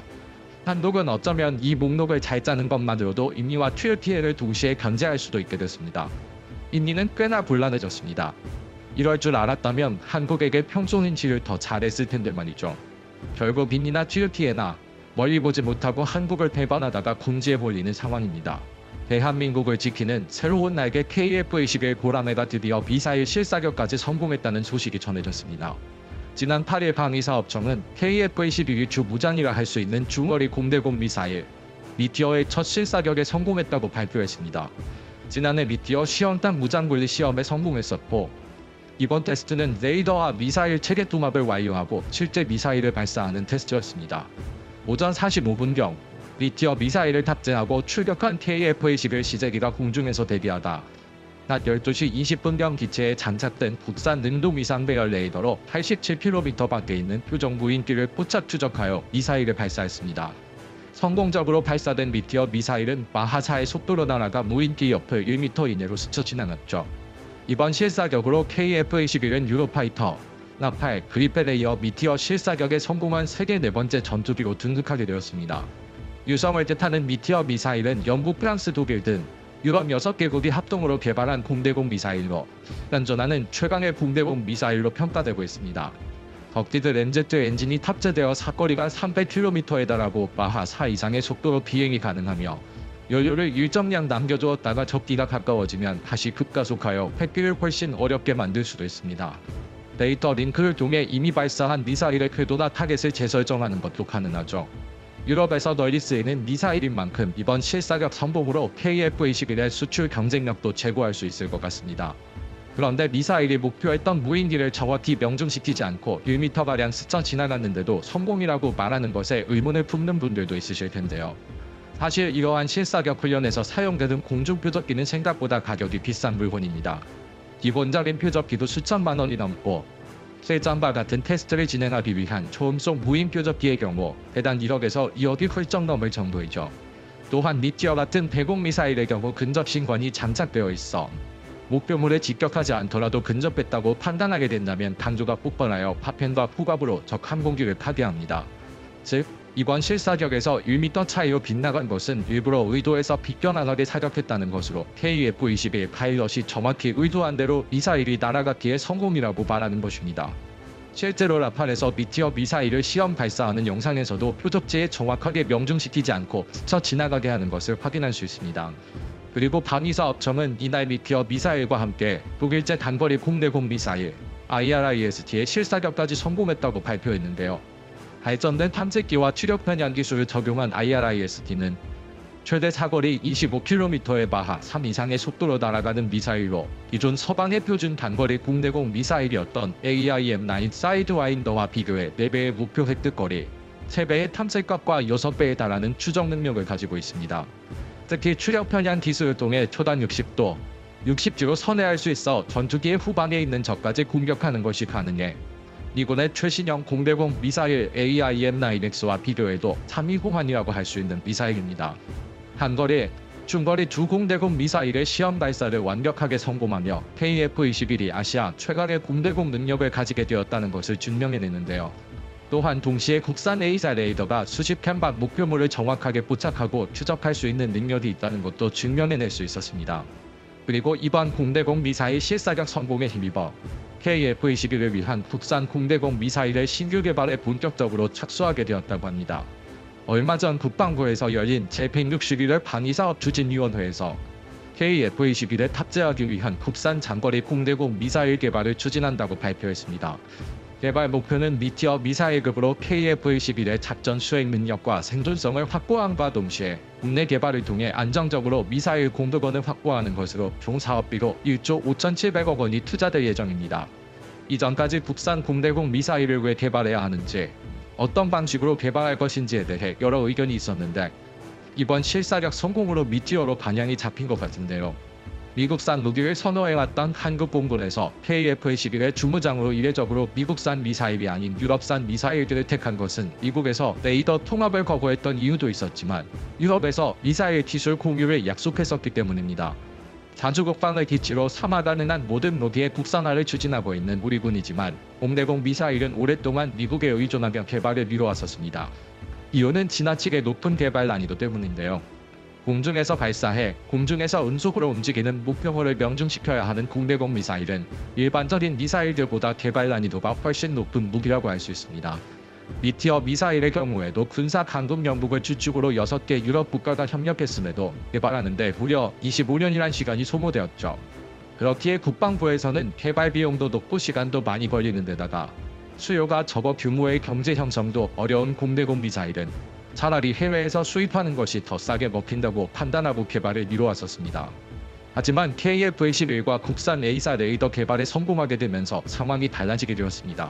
한국은 어쩌면 이 목록을 잘 짜는 것만으로도 인니와 튀르키예를 동시에 견제할 수도 있게 됐습니다. 인니는 꽤나 곤란해졌습니다. 이럴 줄 알았다면 한국에게 평소인지를 더 잘했을 텐데 말이죠. 결국 인니나 튀르키예나 멀리 보지 못하고 한국을 배반하다가 궁지에 몰리는 상황입니다. 대한민국을 지키는 새로운 날개 KF-21 고라매가 드디어 미사일 실사격까지 성공했다는 소식이 전해졌습니다. 지난 8일 방위사업청은 KF-21이 주 무장이라 할 수 있는 중거리 공대공 미사일 미티어의 첫 실사격에 성공했다고 발표했습니다. 지난해 미티어 시험당 무장분리 시험에 성공했었고 이번 테스트는 레이더와 미사일 체계 통합을 완료하고 실제 미사일을 발사하는 테스트였습니다. 오전 45분경 미티어 미사일을 탑재하고 출격한 KF-21 시제기가 공중에서 대기하다 낮 12시 20분경 기체에 장착된 국산 능동 위상 배열 레이더로 87km 밖에 있는 표적 무인기를 포착 추적하여 미사일을 발사했습니다. 성공적으로 발사된 미티어 미사일은 마하4의 속도로 날아가 무인기 옆을 1m 이내로 스쳐 지나갔죠. 이번 실사격으로 KF-21은 유로파이터, 라팔, 그리펜에 이어 미티어 실사격에 성공한 세계 네 번째 전투기로 등극하게 되었습니다. 유성을 뜻하는 미티어 미사일은 영국, 프랑스, 독일 등 유럽 6개국이 합동으로 개발한 공대공 미사일로 현존하는 최강의 공대공 미사일로 평가되고 있습니다. 덕티드 램제트 엔진이 탑재되어 사거리가 300km에 달하고 마하 4 이상의 속도로 비행이 가능하며 연료를 일정량 남겨두었다가 적기가 가까워지면 다시 급가속하여 획기를 훨씬 어렵게 만들 수도 있습니다. 데이터 링크를 통해 이미 발사한 미사일의 궤도나 타겟을 재설정하는 것도 가능하죠. 유럽에서 널리 쓰이는 미사일인 만큼 이번 실사격 성공으로 KF-21의 수출 경쟁력도 제고할 수 있을 것 같습니다. 그런데 미사일이 목표했던 무인기를 정확히 명중시키지 않고 1m가량 스쳐 지나갔는데도 성공이라고 말하는 것에 의문을 품는 분들도 있으실 텐데요. 사실 이러한 실사격 훈련에서 사용되는 공중표적기는 생각보다 가격이 비싼 물건입니다. 기본적인 표적기도 수천만 원이 넘고 실전과 같은 테스트를 진행하기 위한 초음속 무인 표적기의 경우 대당 1억에서 2억이 훌쩍 넘을 정도이죠. 또한 미티어 같은 대공 미사일의 경우 근접 신관이 장착되어 있어 목표물에 직격하지 않더라도 근접했다고 판단하게 된다면 단조가 폭발하여 파편과 후갑으로 적 항공기를 파괴합니다. 즉 이번 실사격에서 1m 차이로 빗나간 것은 일부러 의도해서 비껴나가게 사격했다는 것으로 KF-21 파일럿이 정확히 의도한 대로 미사일이 날아갔기에 성공이라고 말하는 것입니다. 실제로 라팔에서 미티어 미사일을 시험 발사하는 영상에서도 표적지에 정확하게 명중시키지 않고 스쳐 지나가게 하는 것을 확인할 수 있습니다. 그리고 방위사업청은 이날 미티어 미사일과 함께 독일제 단거리 공대공 미사일 IRIS-T의 실사격까지 성공했다고 발표했는데요. 발전된 탐색기와 추력 편향 기술을 적용한 IRIS-T는 최대 사거리 25km의 마하 3 이상의 속도로 날아가는 미사일로 기존 서방의 표준 단거리 공대공 미사일이었던 AIM-9 사이드와인더와 비교해 4배의 목표 획득거리, 3배의 탐색값과 6배에 달하는 추적 능력을 가지고 있습니다. 특히 추력 편향 기술을 통해 초단 60도, 60G로 선회할 수 있어 전투기의 후방에 있는 적까지 공격하는 것이 가능해 미군의 최신형 공대공 미사일 AIM-9X와 비교해도 3위 호환이라고 할 수 있는 미사일입니다. 단거리, 중거리 두 공대공 미사일의 시험 발사를 완벽하게 성공하며 KF-21이 아시아 최강의 공대공 능력을 가지게 되었다는 것을 증명해내는데요. 또한 동시에 국산 A사 레이더가 수십 캔박 목표물을 정확하게 포착하고 추적할 수 있는 능력이 있다는 것도 증명해낼 수 있었습니다. 그리고 이번 공대공 미사일 실사격 성공에 힘입어 KF-21을 위한 국산 공대공 미사일의 신규 개발에 본격적으로 착수하게 되었다고 합니다. 얼마 전 국방부에서 열린 제161회 방위사업 추진위원회에서 KF-21에 탑재하기 위한 국산 장거리 공대공 미사일 개발을 추진한다고 발표했습니다. 개발 목표는 미티어 미사일급으로 KF-21의 작전 수행 능력과 생존성을 확보함과 동시에 국내 개발을 통해 안정적으로 미사일 공급원을 확보하는 것으로 총 사업비로 1조 5,700억 원이 투자될 예정입니다. 이전까지 국산 공대공 미사일을 왜 개발해야 하는지, 어떤 방식으로 개발할 것인지에 대해 여러 의견이 있었는데 이번 실사격 성공으로 미티어로 방향이 잡힌 것 같은데요. 미국산 무기를 선호해왔던 한국공군에서 KF-21의 주무장으로 이례적으로 미국산 미사일이 아닌 유럽산 미사일들을 택한 것은 미국에서 레이더 통합을 거부했던 이유도 있었지만 유럽에서 미사일 기술 공유를 약속했었기 때문입니다. 자주 국방을 기치로 삼아 가능한 모든 무기의 국산화를 추진하고 있는 우리 군이지만 공대공 미사일은 오랫동안 미국에 의존하며 개발을 미뤄왔었습니다. 이유는 지나치게 높은 개발 난이도 때문인데요. 공중에서 발사해 공중에서 음속으로 움직이는 목표물을 명중시켜야 하는 공대공 미사일은 일반적인 미사일들보다 개발 난이도가 훨씬 높은 무기라고 할 수 있습니다. 미티어 미사일의 경우에도 군사 강국 영국을 주축으로 6개 유럽 국가가 협력했음에도 개발하는데 무려 25년이란 시간이 소모되었죠. 그렇기에 국방부에서는 개발 비용도 높고 시간도 많이 걸리는 데다가 수요가 적어 규모의 경제 형성도 어려운 공대공 미사일은 차라리 해외에서 수입하는 것이 더 싸게 먹힌다고 판단하고 개발을 미뤄왔었습니다. 하지만 KF-21과 국산 A사 레이더 개발에 성공하게 되면서 상황이 달라지게 되었습니다.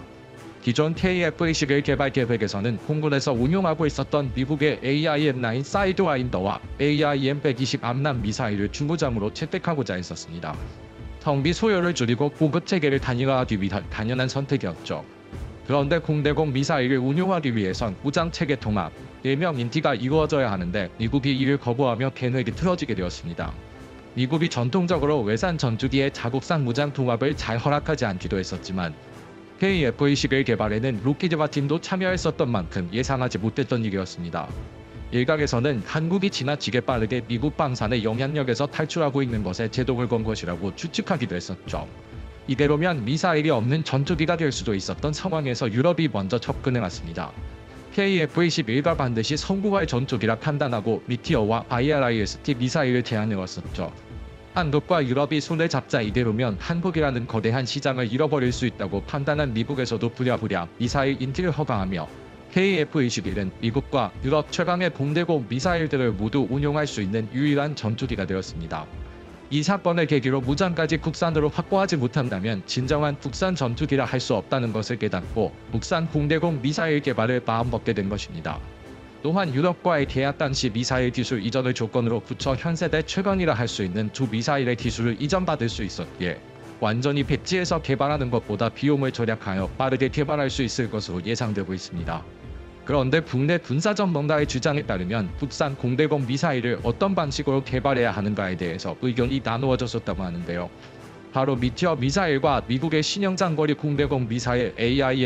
기존 KF-21 개발 계획에서는 공군에서 운용하고 있었던 미국의 AIM-9 사이드와인더와 AIM-120 암람 미사일을 주무장으로 채택하고자 했었습니다. 성비 소요를 줄이고 보급 체계를 단일화하기 위한 당연한 선택이었죠. 그런데 공대공 미사일을 운용하기 위해선 무장체계 통합, 일명 인티가 이루어져야 하는데 미국이 이를 거부하며 계획이 틀어지게 되었습니다. 미국이 전통적으로 외산 전투기의 자국산 무장 통합을 잘 허락하지 않기도 했었지만 KF-21 개발에는 로키드 마틴도 참여했었던 만큼 예상하지 못했던 일이었습니다. 일각에서는 한국이 지나치게 빠르게 미국 방산의 영향력에서 탈출하고 있는 것에 제동을 건 것이라고 추측하기도 했었죠. 이대로면 미사일이 없는 전투기가 될 수도 있었던 상황에서 유럽이 먼저 접근해왔습니다. KF-21가 반드시 성공할 전투기라 판단하고 미티어와 IRIS-T 미사일을 제안해왔었죠. 한국과 유럽이 손을 잡자 이대로면 한국이라는 거대한 시장을 잃어버릴 수 있다고 판단한 미국에서도 부랴부랴 미사일 인티를 허가하며 KF-21은 미국과 유럽 최강의 공대공 미사일들을 모두 운용할 수 있는 유일한 전투기가 되었습니다. 이 사건을 계기로 무장까지 국산으로 확보하지 못한다면 진정한 국산 전투기라 할 수 없다는 것을 깨닫고 국산 공대공 미사일 개발을 마음먹게 된 것입니다. 또한 유럽과의 계약 당시 미사일 기술 이전을 조건으로 붙여 현세대 최강이라 할 수 있는 두 미사일의 기술을 이전받을 수 있었기에 완전히 백지에서 개발하는 것보다 비용을 절약하여 빠르게 개발할 수 있을 것으로 예상되고 있습니다. 그런데 국내 군사전문가의 주장에 따르면 국산 공대공 미사일을 어떤 방식으로 개발해야 하는가에 대해서 의견이 나누어졌었다고 하는데요. 바로 미티어 미사일과 미국의 신형 장거리 공대공 미사일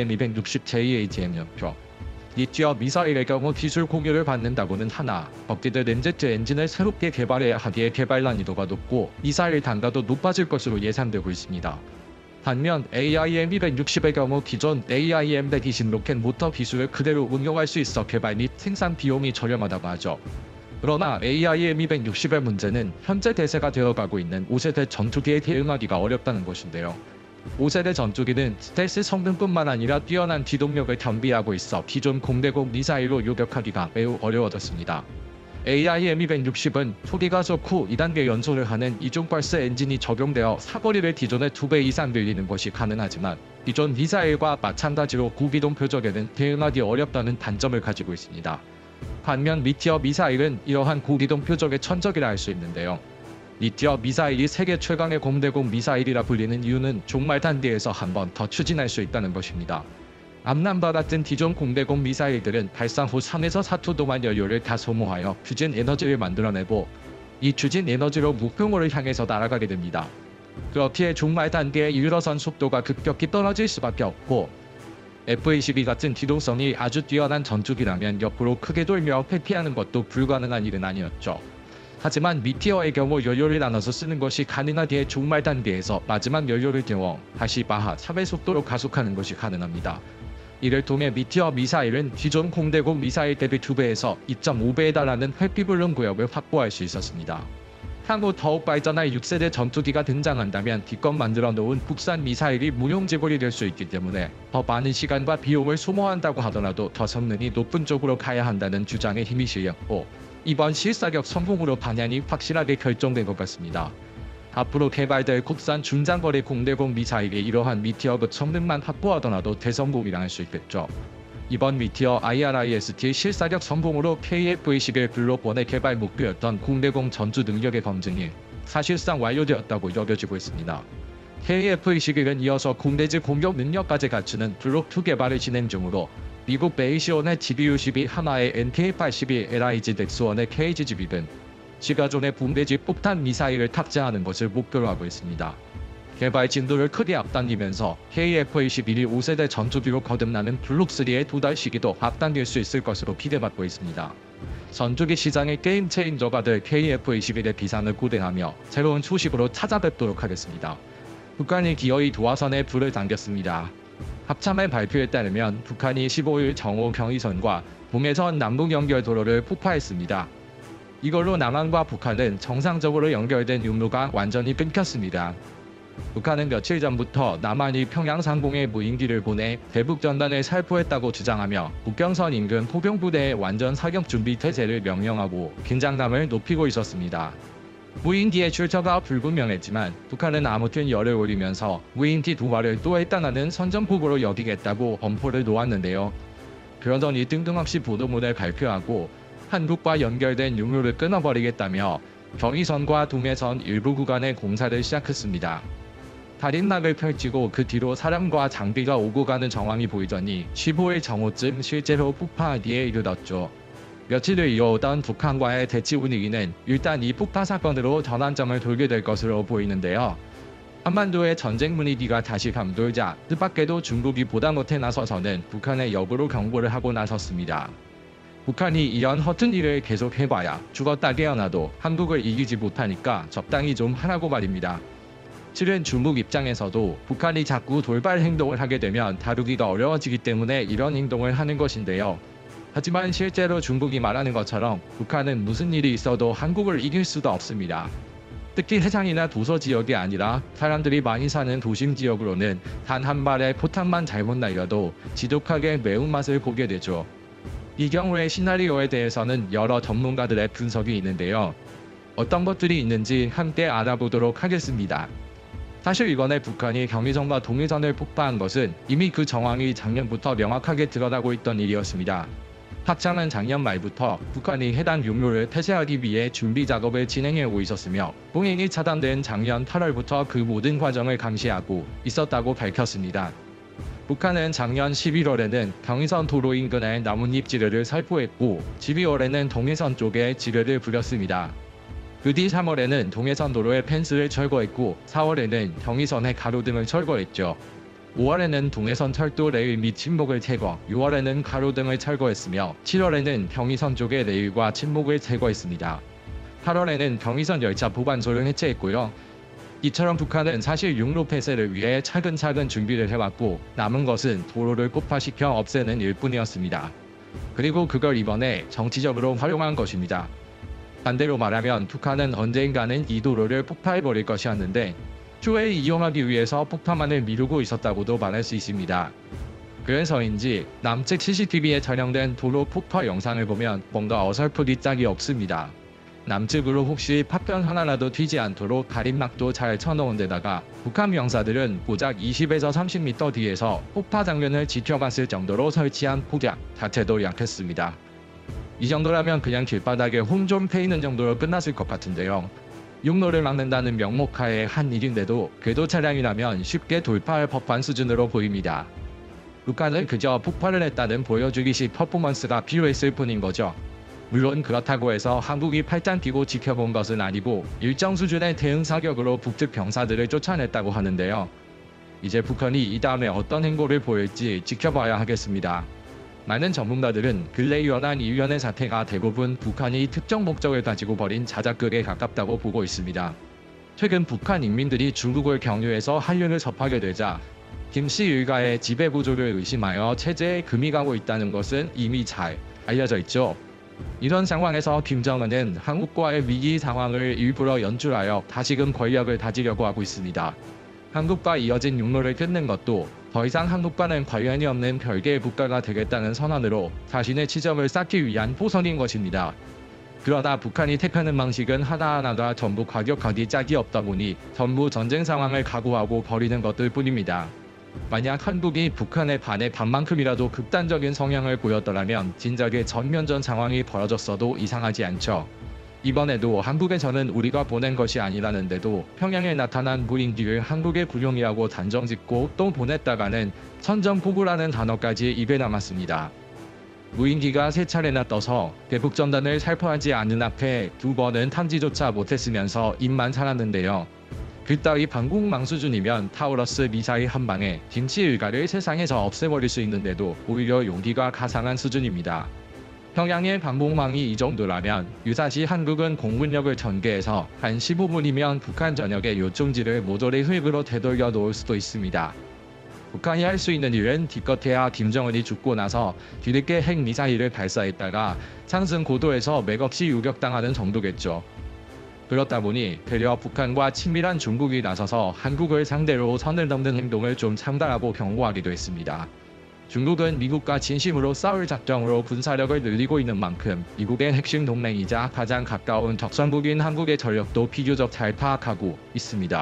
AIM-260JAGM이었죠. 미티어 미사일의 경우 기술 공유를 받는다고는 하나 벅디드 렌제트 엔진을 새롭게 개발해야 하기에 개발 난이도가 높고 미사일 단가도 높아질 것으로 예상되고 있습니다. 반면 AIM-260의 경우 기존 AIM-120 로켓 모터 기술을 그대로 응용할 수 있어 개발 및 생산 비용이 저렴하다고 하죠. 그러나 AIM-260의 문제는 현재 대세가 되어가고 있는 5세대 전투기에 대응하기가 어렵다는 것인데요. 5세대 전투기는 스텔스 성능뿐만 아니라 뛰어난 기동력을 겸비하고 있어 기존 공대공 미사일로 요격하기가 매우 어려워졌습니다. AIM-260은 초기가속 후 2단계 연소를 하는 이중펄스 엔진이 적용되어 사거리를 기존의 2배 이상 늘리는 것이 가능하지만 기존 미사일과 마찬가지로 고기동 표적에는 대응하기 어렵다는 단점을 가지고 있습니다. 반면 미티어 미사일은 이러한 고기동 표적의 천적이라 할 수 있는데요. 미티어 미사일이 세계 최강의 공대공 미사일이라 불리는 이유는 종말 단계에서 한 번 더 추진할 수 있다는 것입니다. 암람과 같은 기존 공대공 미사일들은 발사 후 3에서 4초 동안 연료를 다 소모하여 추진 에너지를 만들어내고 이 추진 에너지로 목표물을 향해서 날아가게 됩니다. 그렇기에 종말 단계에 이르러선 속도가 급격히 떨어질 수밖에 없고 F-22 같은 기동성이 아주 뛰어난 전투기라면 옆으로 크게 돌며 회피하는 것도 불가능한 일은 아니었죠. 하지만 미티어의 경우 연료를 나눠서 쓰는 것이 가능하기에 종말 단계에서 마지막 연료를 데워 다시 마하 3의 속도로 가속하는 것이 가능합니다. 이를 통해 미티어 미사일은 기존 공대공 미사일 대비 2배에서 2.5배에 달하는 회피불능 구역을 확보할 수 있었습니다. 향후 더욱 발전할 6세대 전투기가 등장한다면 기껏 만들어 놓은 국산 미사일이 무용지물이 될 수 있기 때문에 더 많은 시간과 비용을 소모한다고 하더라도 더 성능이 높은 쪽으로 가야 한다는 주장에 힘이 실렸고, 이번 실사격 성공으로 방향이 확실하게 결정된 것 같습니다. 앞으로 개발될 국산 중장거리 공대공 미사일이 이러한 미티어급 성능만 확보하더라도 대성공이라 할 수 있겠죠. 이번 미티어 IRIS-T 실사격 성공으로 KF-21 블록원의 개발 목표였던 공대공 전투 능력의 검증이 사실상 완료되었다고 여겨지고 있습니다. KF-21은 이어서 공대지 공격 능력까지 갖추는 블록2 개발을 진행 중으로 미국 베이시온의 GBU-12 하나의 NK-82 LIG 덱스원의 KG-12는 지가존의 분대지 폭탄 미사일을 탑재하는 것을 목표로 하고 있습니다. 개발 진도를 크게 앞당기면서 KF-21이 5세대 전투기로 거듭나는 블록3의 도달 시기도 앞당길 수 있을 것으로 기대받고 있습니다. 전투기 시장의 게임 체인저가 될 KF-21의 비상을 고대하며 새로운 소식으로 찾아뵙도록 하겠습니다. 북한이 기어이 도화선에 불을 당겼습니다. 합참의 발표에 따르면 북한이 15일 정오 경의선과 동해선 남북 연결 도로를 폭파했습니다. 이걸로 남한과 북한은 정상적으로 연결된 육로가 완전히 끊겼습니다. 북한은 며칠 전부터 남한이 평양 상공에 무인기를 보내 대북 전단을 살포했다고 주장하며 국경선 인근 포병부대의 완전 사격 준비 태세를 명령하고 긴장감을 높이고 있었습니다. 무인기의 출처가 불분명했지만 북한은 아무튼 열을 올리면서 무인기 2발을 또 했다는 선전포고로 여기겠다고 엄포를 놓았는데요. 그러더니 뜬금없이 보도문을 발표하고 한국과 연결된 육로를 끊어버리겠다며 경의선과 동해선 일부 구간의 공사를 시작했습니다. 달인막을 펼치고 그 뒤로 사람과 장비가 오고 가는 정황이 보이더니 15일 정오쯤 실제로 폭파하기에 이르렀죠. 며칠을 이어오던 북한과의 대치 분위기는 일단 이 폭파 사건으로 전환점을 돌게 될 것으로 보이는데요. 한반도의 전쟁 분위기가 다시 감돌자 뜻밖에도 중국이 보다 못해 나서서는 북한의 역으로 경고를 하고 나섰습니다. 북한이 이런 허튼 일을 계속 해봐야 죽었다 깨어나도 한국을 이기지 못하니까 적당히 좀 하라고 말입니다. 실은 중국 입장에서도 북한이 자꾸 돌발 행동을 하게 되면 다루기가 어려워지기 때문에 이런 행동을 하는 것인데요. 하지만 실제로 중국이 말하는 것처럼 북한은 무슨 일이 있어도 한국을 이길 수도 없습니다. 특히 해상이나 도서 지역이 아니라 사람들이 많이 사는 도심 지역으로는 단 한 발의 포탄만 잘못 날려도 지독하게 매운맛을 보게 되죠. 이 경우의 시나리오에 대해서는 여러 전문가들의 분석이 있는데요. 어떤 것들이 있는지 함께 알아보도록 하겠습니다. 사실 이번에 북한이 경의선과 동해선을 폭파한 것은 이미 그 정황이 작년부터 명확하게 드러나고 있던 일이었습니다. 합참은 작년 말부터 북한이 해당 육로를 폐쇄하기 위해 준비 작업을 진행해오고 있었으며 동행이 차단된 작년 8월부터 그 모든 과정을 감시하고 있었다고 밝혔습니다. 북한은 작년 11월에는 경의선 도로 인근에 나뭇잎 지뢰를 살포했고 12월에는 동해선 쪽에 지뢰를 부렸습니다. 그 뒤 3월에는 동해선 도로의 펜스를 철거했고 4월에는 경의선의 가로등을 철거했죠. 5월에는 동해선 철도 레일 및 침목을 제거, 6월에는 가로등을 철거했으며 7월에는 경의선 쪽의 레일과 침목을 제거했습니다. 8월에는 경의선 열차 보관소를 해체했고요. 이처럼 북한은 사실 육로 폐쇄를 위해 차근차근 준비를 해왔고 남은 것은 도로를 폭파시켜 없애는 일뿐이었습니다. 그리고 그걸 이번에 정치적으로 활용한 것입니다. 반대로 말하면 북한은 언젠가는 이 도로를 폭파해버릴 것이었는데 추후에 이용하기 위해서 폭파만을 미루고 있었다고도 말할 수 있습니다. 그래서인지 남측 CCTV에 촬영된 도로 폭파 영상을 보면 뭔가 어설프기 짝이 없습니다. 남측으로 혹시 파편 하나라도 튀지 않도록 가림막도 잘 쳐놓은 데다가 북한 병사들은 고작 20에서 30m 뒤에서 폭파 장면을 지켜봤을 정도로 설치한 폭약 자체도 약했습니다. 이 정도라면 그냥 길바닥에 홈 좀 패이는 정도로 끝났을 것 같은데요. 육로를 막는다는 명목하에 한 일인데도 궤도 차량이라면 쉽게 돌파할 법한 수준으로 보입니다. 북한은 그저 폭발을 했다는 보여주기식 퍼포먼스가 필요했을 뿐인 거죠. 물론 그렇다고 해서 한국이 팔짱 끼고 지켜본 것은 아니고 일정 수준의 대응 사격으로 북측 병사들을 쫓아냈다고 하는데요. 이제 북한이 이 다음에 어떤 행보를 보일지 지켜봐야 하겠습니다. 많은 전문가들은 근래 일어난 일련의 사태가 대부분 북한이 특정 목적을 가지고 벌인 자작극에 가깝다고 보고 있습니다. 최근 북한 인민들이 중국을 경유해서 한류를 접하게 되자 김씨 일가의 지배구조를 의심하여 체제에 금이 가고 있다는 것은 이미 잘 알려져 있죠. 이런 상황에서 김정은은 한국과의 위기 상황을 일부러 연출하여 다시금 권력을 다지려고 하고 있습니다. 한국과 이어진 육로를 끊는 것도 더 이상 한국과는 관련이 없는 별개의 국가가 되겠다는 선언으로 자신의 치점을 쌓기 위한 포선인 것입니다. 그러나 북한이 택하는 방식은 하나하나가 전부 과격하기 짝이 없다 보니 전부 전쟁 상황을 각오하고 벌이는 것들 뿐입니다. 만약 한국이 북한의 반의 반만큼이라도 극단적인 성향을 보였더라면 진작에 전면전 상황이 벌어졌어도 이상하지 않죠. 이번에도 한국에서는 우리가 보낸 것이 아니라는데도 평양에 나타난 무인기를 한국의 군용이라고 단정짓고 또 보냈다가는 선전포고라는 단어까지 입에 남았습니다. 무인기가 3차례나 떠서 대북전단을 살포하지 않는 앞에 2번은 탐지조차 못했으면서 입만 살았는데요. 그따위 방공망 수준이면 타우러스 미사일 한 방에 김치 일가를 세상에서 없애버릴 수 있는데도 오히려 용기가 가상한 수준입니다. 평양의 방공망이 이 정도라면 유사시 한국은 공군력을 전개해서 한 15분이면 북한 전역의 요충지를 모조리 흙으로 되돌려 놓을 수도 있습니다. 북한이 할 수 있는 일은 기껏해야 김정은이 죽고 나서 뒤늦게 핵미사일을 발사했다가 상승 고도에서 맥없이 유격당하는 정도겠죠. 그렇다 보니 되려 북한과 친밀한 중국이 나서서 한국을 상대로 선을 넘는 행동을 좀 참다하고 경고하기도 했습니다. 중국은 미국과 진심으로 싸울 작정으로 군사력을 늘리고 있는 만큼 미국의 핵심 동맹이자 가장 가까운 적선국인 한국의 전력도 비교적 잘 파악하고 있습니다.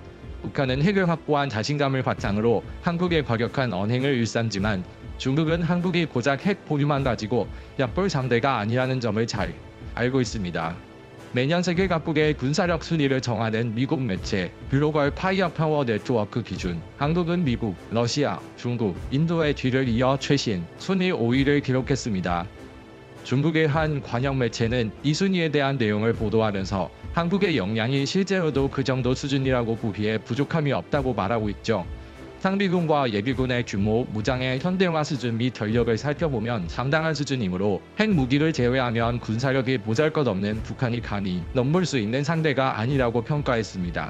북한은 핵을 확보한 자신감을 바탕으로 한국의 과격한 언행을 일삼지만 중국은 한국이 고작 핵 보유만 가지고 얕볼 상대가 아니라는 점을 잘 알고 있습니다. 매년 세계 각국의 군사력 순위를 정하는 미국 매체 글로벌 파이어 파워 네트워크 기준 한국은 미국, 러시아, 중국, 인도의 뒤를 이어 최신 순위 5위를 기록했습니다. 중국의 한 관영 매체는 이 순위에 대한 내용을 보도하면서 한국의 역량이 실제로도 그 정도 수준이라고 보기에 부족함이 없다고 말하고 있죠. 상비군과 예비군의 규모, 무장의 현대화 수준 및 전력을 살펴보면 상당한 수준이므로 핵무기를 제외하면 군사력이 보잘것없는 북한이 감히 넘볼 수 있는 상대가 아니라고 평가했습니다.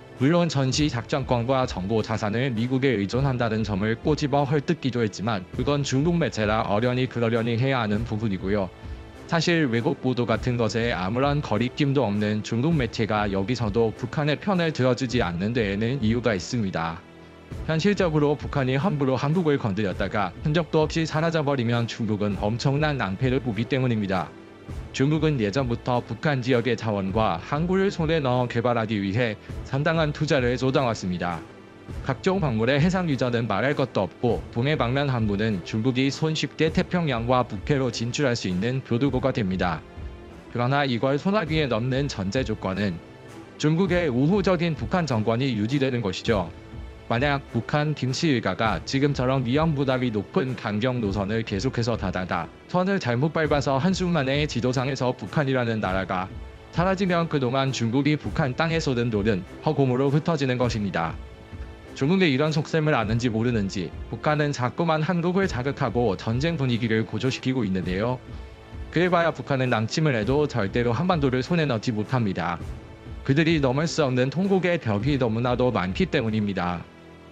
물론 전시 작전권과 정보 자산을 미국에 의존한다는 점을 꼬집어 헐뜯기도 했지만 그건 중국 매체라 어련히 그러려니 해야 하는 부분이고요. 사실 왜곡 보도 같은 것에 아무런 거리낌도 없는 중국 매체가 여기서도 북한의 편을 들어주지 않는 데에는 이유가 있습니다. 현실적으로 북한이 함부로 한국을 건드렸다가 흔적도 없이 사라져버리면 중국은 엄청난 낭패를 보기 때문입니다. 중국은 예전부터 북한 지역의 자원과 항구를 손에 넣어 개발하기 위해 상당한 투자를 쏟아왔습니다. 각종 광물의 해상 유전은 말할 것도 없고 동해 방면 항구는 중국이 손쉽게 태평양과 북해로 진출할 수 있는 교두보가 됩니다. 그러나 이걸 소나기에 넣는 전제 조건은 중국의 우호적인 북한 정권이 유지되는 것이죠. 만약 북한 김씨 일가가 지금처럼 위험 부담이 높은 강경 노선을 계속해서 닫아다 선을 잘못 밟아서 한순간에 지도상에서 북한이라는 나라가 사라지면 그동안 중국이 북한 땅에 쏟은 돈은 허공으로 흩어지는 것입니다. 중국의 이런 속셈을 아는지 모르는지 북한은 자꾸만 한국을 자극하고 전쟁 분위기를 고조시키고 있는데요. 그래봐야 북한은 남침을 해도 절대로 한반도를 손에 넣지 못합니다. 그들이 넘을 수 없는 통곡의 벽이 너무나도 많기 때문입니다.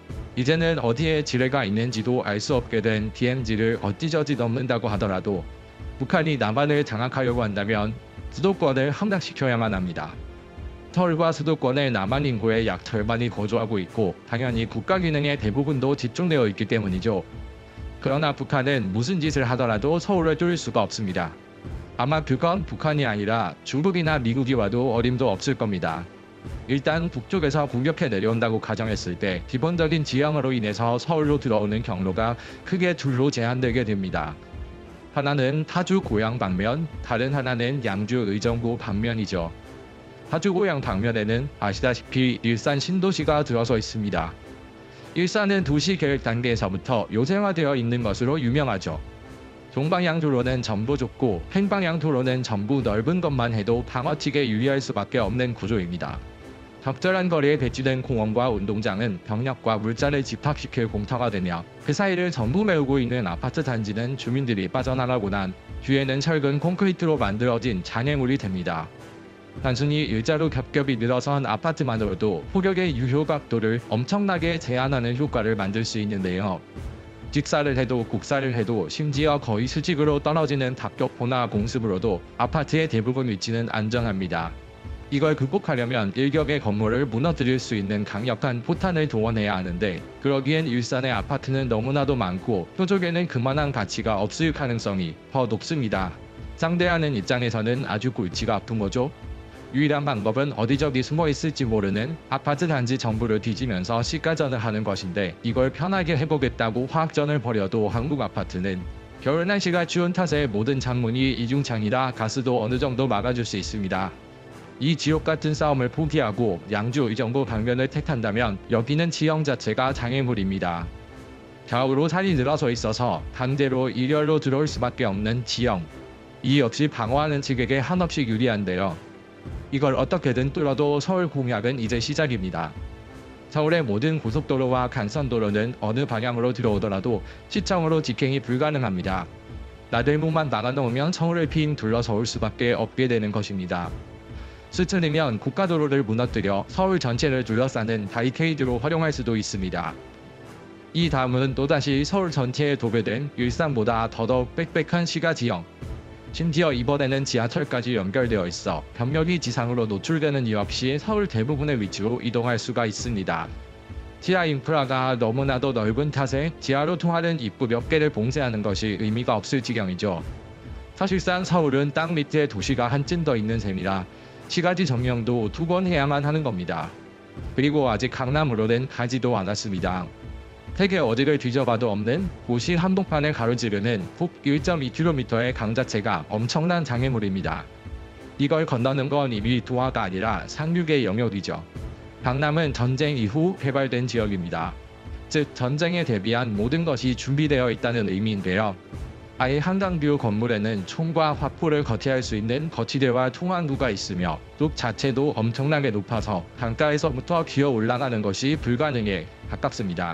이제는 어디에 지뢰가 있는지도 알 수 없게 된 DMZ를 어찌저찌 넘는다고 하더라도 북한이 남한을 장악하려고 한다면 수도권을 함락시켜야만 합니다. 서울과 수도권의 남한 인구의 약 절반이 거주하고 있고 당연히 국가 기능의 대부분도 집중되어 있기 때문이죠. 그러나 북한은 무슨 짓을 하더라도 서울을 뚫을 수가 없습니다. 아마 그건 북한이 아니라 중국이나 미국이 와도 어림도 없을 겁니다. 일단 북쪽에서 공격해 내려온다고 가정했을 때 기본적인 지형으로 인해서 서울로 들어오는 경로가 크게 둘로 제한되게 됩니다. 하나는 타주 고양 방면, 다른 하나는 양주 의정부 방면이죠. 타주 고양 방면에는 아시다시피 일산 신도시가 들어서 있습니다. 일산은 도시 계획 단계에서부터 요새화되어 있는 것으로 유명하죠. 동방향 도로는 전부 좁고 행방향 도로는 전부 넓은 것만 해도 방어측에 유리할 수밖에 없는 구조입니다. 적절한 거리에 배치된 공원과 운동장은 병력과 물자를 집합시킬 공터가 되며 그 사이를 전부 메우고 있는 아파트 단지는 주민들이 빠져나가고 난 뒤에는 철근 콘크리트로 만들어진 장애물이 됩니다. 단순히 일자로 겹겹이 늘어선 아파트만으로도 폭격의 유효 각도를 엄청나게 제한하는 효과를 만들 수 있는데요. 직사를 해도 곡사를 해도 심지어 거의 수직으로 떨어지는 박격포나 공습으로도 아파트의 대부분 위치는 안전합니다. 이걸 극복하려면 일격의 건물을 무너뜨릴 수 있는 강력한 포탄을 동원해야 하는데 그러기엔 일산의 아파트는 너무나도 많고 표적에는 그만한 가치가 없을 가능성이 더 높습니다. 상대하는 입장에서는 아주 골치가 아픈 거죠. 유일한 방법은 어디저기 숨어있을지 모르는 아파트 단지 전부를 뒤지면서 시가전을 하는 것인데 이걸 편하게 해보겠다고 화학전을 벌여도 한국 아파트는 겨울 날씨가 추운 탓에 모든 창문이 이중창이라 가스도 어느 정도 막아줄 수 있습니다. 이 지옥같은 싸움을 포기하고 양주 의정부 방면을 택한다면 여기는 지형 자체가 장애물입니다. 좌우로 산이 늘어서 있어서 강제로 일렬로 들어올 수밖에 없는 지형. 이 역시 방어하는 측에게 한없이 유리한데요. 이걸 어떻게든 뚫어도 서울 공약은 이제 시작입니다. 서울의 모든 고속도로와 간선도로는 어느 방향으로 들어오더라도 시청으로 직행이 불가능합니다. 나들목만 막아놓으면 서울을 빙 둘러서올 수밖에 없게 되는 것입니다. 수천이면 고가도로를 무너뜨려 서울 전체를 둘러싸는 바리케이드로 활용할 수도 있습니다. 이 다음은 또다시 서울 전체에 도배된 일산보다 더더욱 빽빽한 시가지형. 심지어 이번에는 지하철까지 연결되어 있어 병력이 지상으로 노출되는 이유 없이 서울 대부분의 위치로 이동할 수가 있습니다. 지하 인프라가 너무나도 넓은 탓에 지하로 통하는 입구 몇 개를 봉쇄하는 것이 의미가 없을 지경이죠. 사실상 서울은 땅 밑에 도시가 한층 더 있는 셈이라 시가지 점령도 2번 해야만 하는 겁니다. 그리고 아직 강남으로는 가지도 않았습니다. 세계 어디를 뒤져봐도 없는 도시 한복판을 가로지르는 폭 1.2km의 강 자체가 엄청난 장애물입니다. 이걸 건너는 건 이미 도하가 아니라 상륙의 영역이죠. 강남은 전쟁 이후 개발된 지역입니다. 즉 전쟁에 대비한 모든 것이 준비되어 있다는 의미인데요. 아예 한강뷰 건물에는 총과 화포를 거치할 수 있는 거치대와 통항구가 있으며 뚝 자체도 엄청나게 높아서 강가에서부터 기어 올라가는 것이 불가능에 가깝습니다.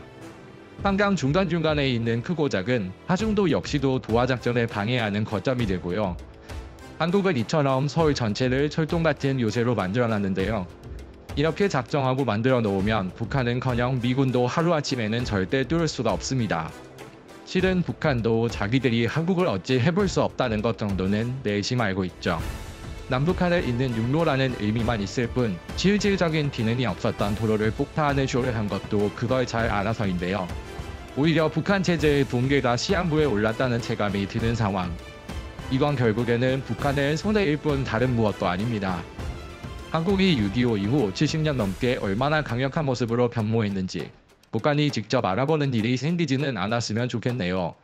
한강 중간중간에 있는 크고 작은 하중도 역시도 도하작전을 방해하는 거점이 되고요. 한국은 이처럼 서울 전체를 철동같은 요새로 만들어놨는데요. 이렇게 작정하고 만들어 놓으면 북한은커녕 미군도 하루아침에는 절대 뚫을 수가 없습니다. 실은 북한도 자기들이 한국을 어찌 해볼 수 없다는 것 정도는 내심 알고 있죠. 남북한을 잇는 육로라는 의미만 있을 뿐 실질적인 기능이 없었던 도로를 폭파하는 쇼를 한 것도 그걸 잘 알아서인데요. 오히려 북한 체제의 붕괴가 시한부에 올랐다는 체감이 드는 상황. 이건 결국에는 북한의 손해일 뿐 다른 무엇도 아닙니다. 한국이 6.25 이후 70년 넘게 얼마나 강력한 모습으로 변모했는지 북한이 직접 알아보는 일이 생기지는 않았으면 좋겠네요.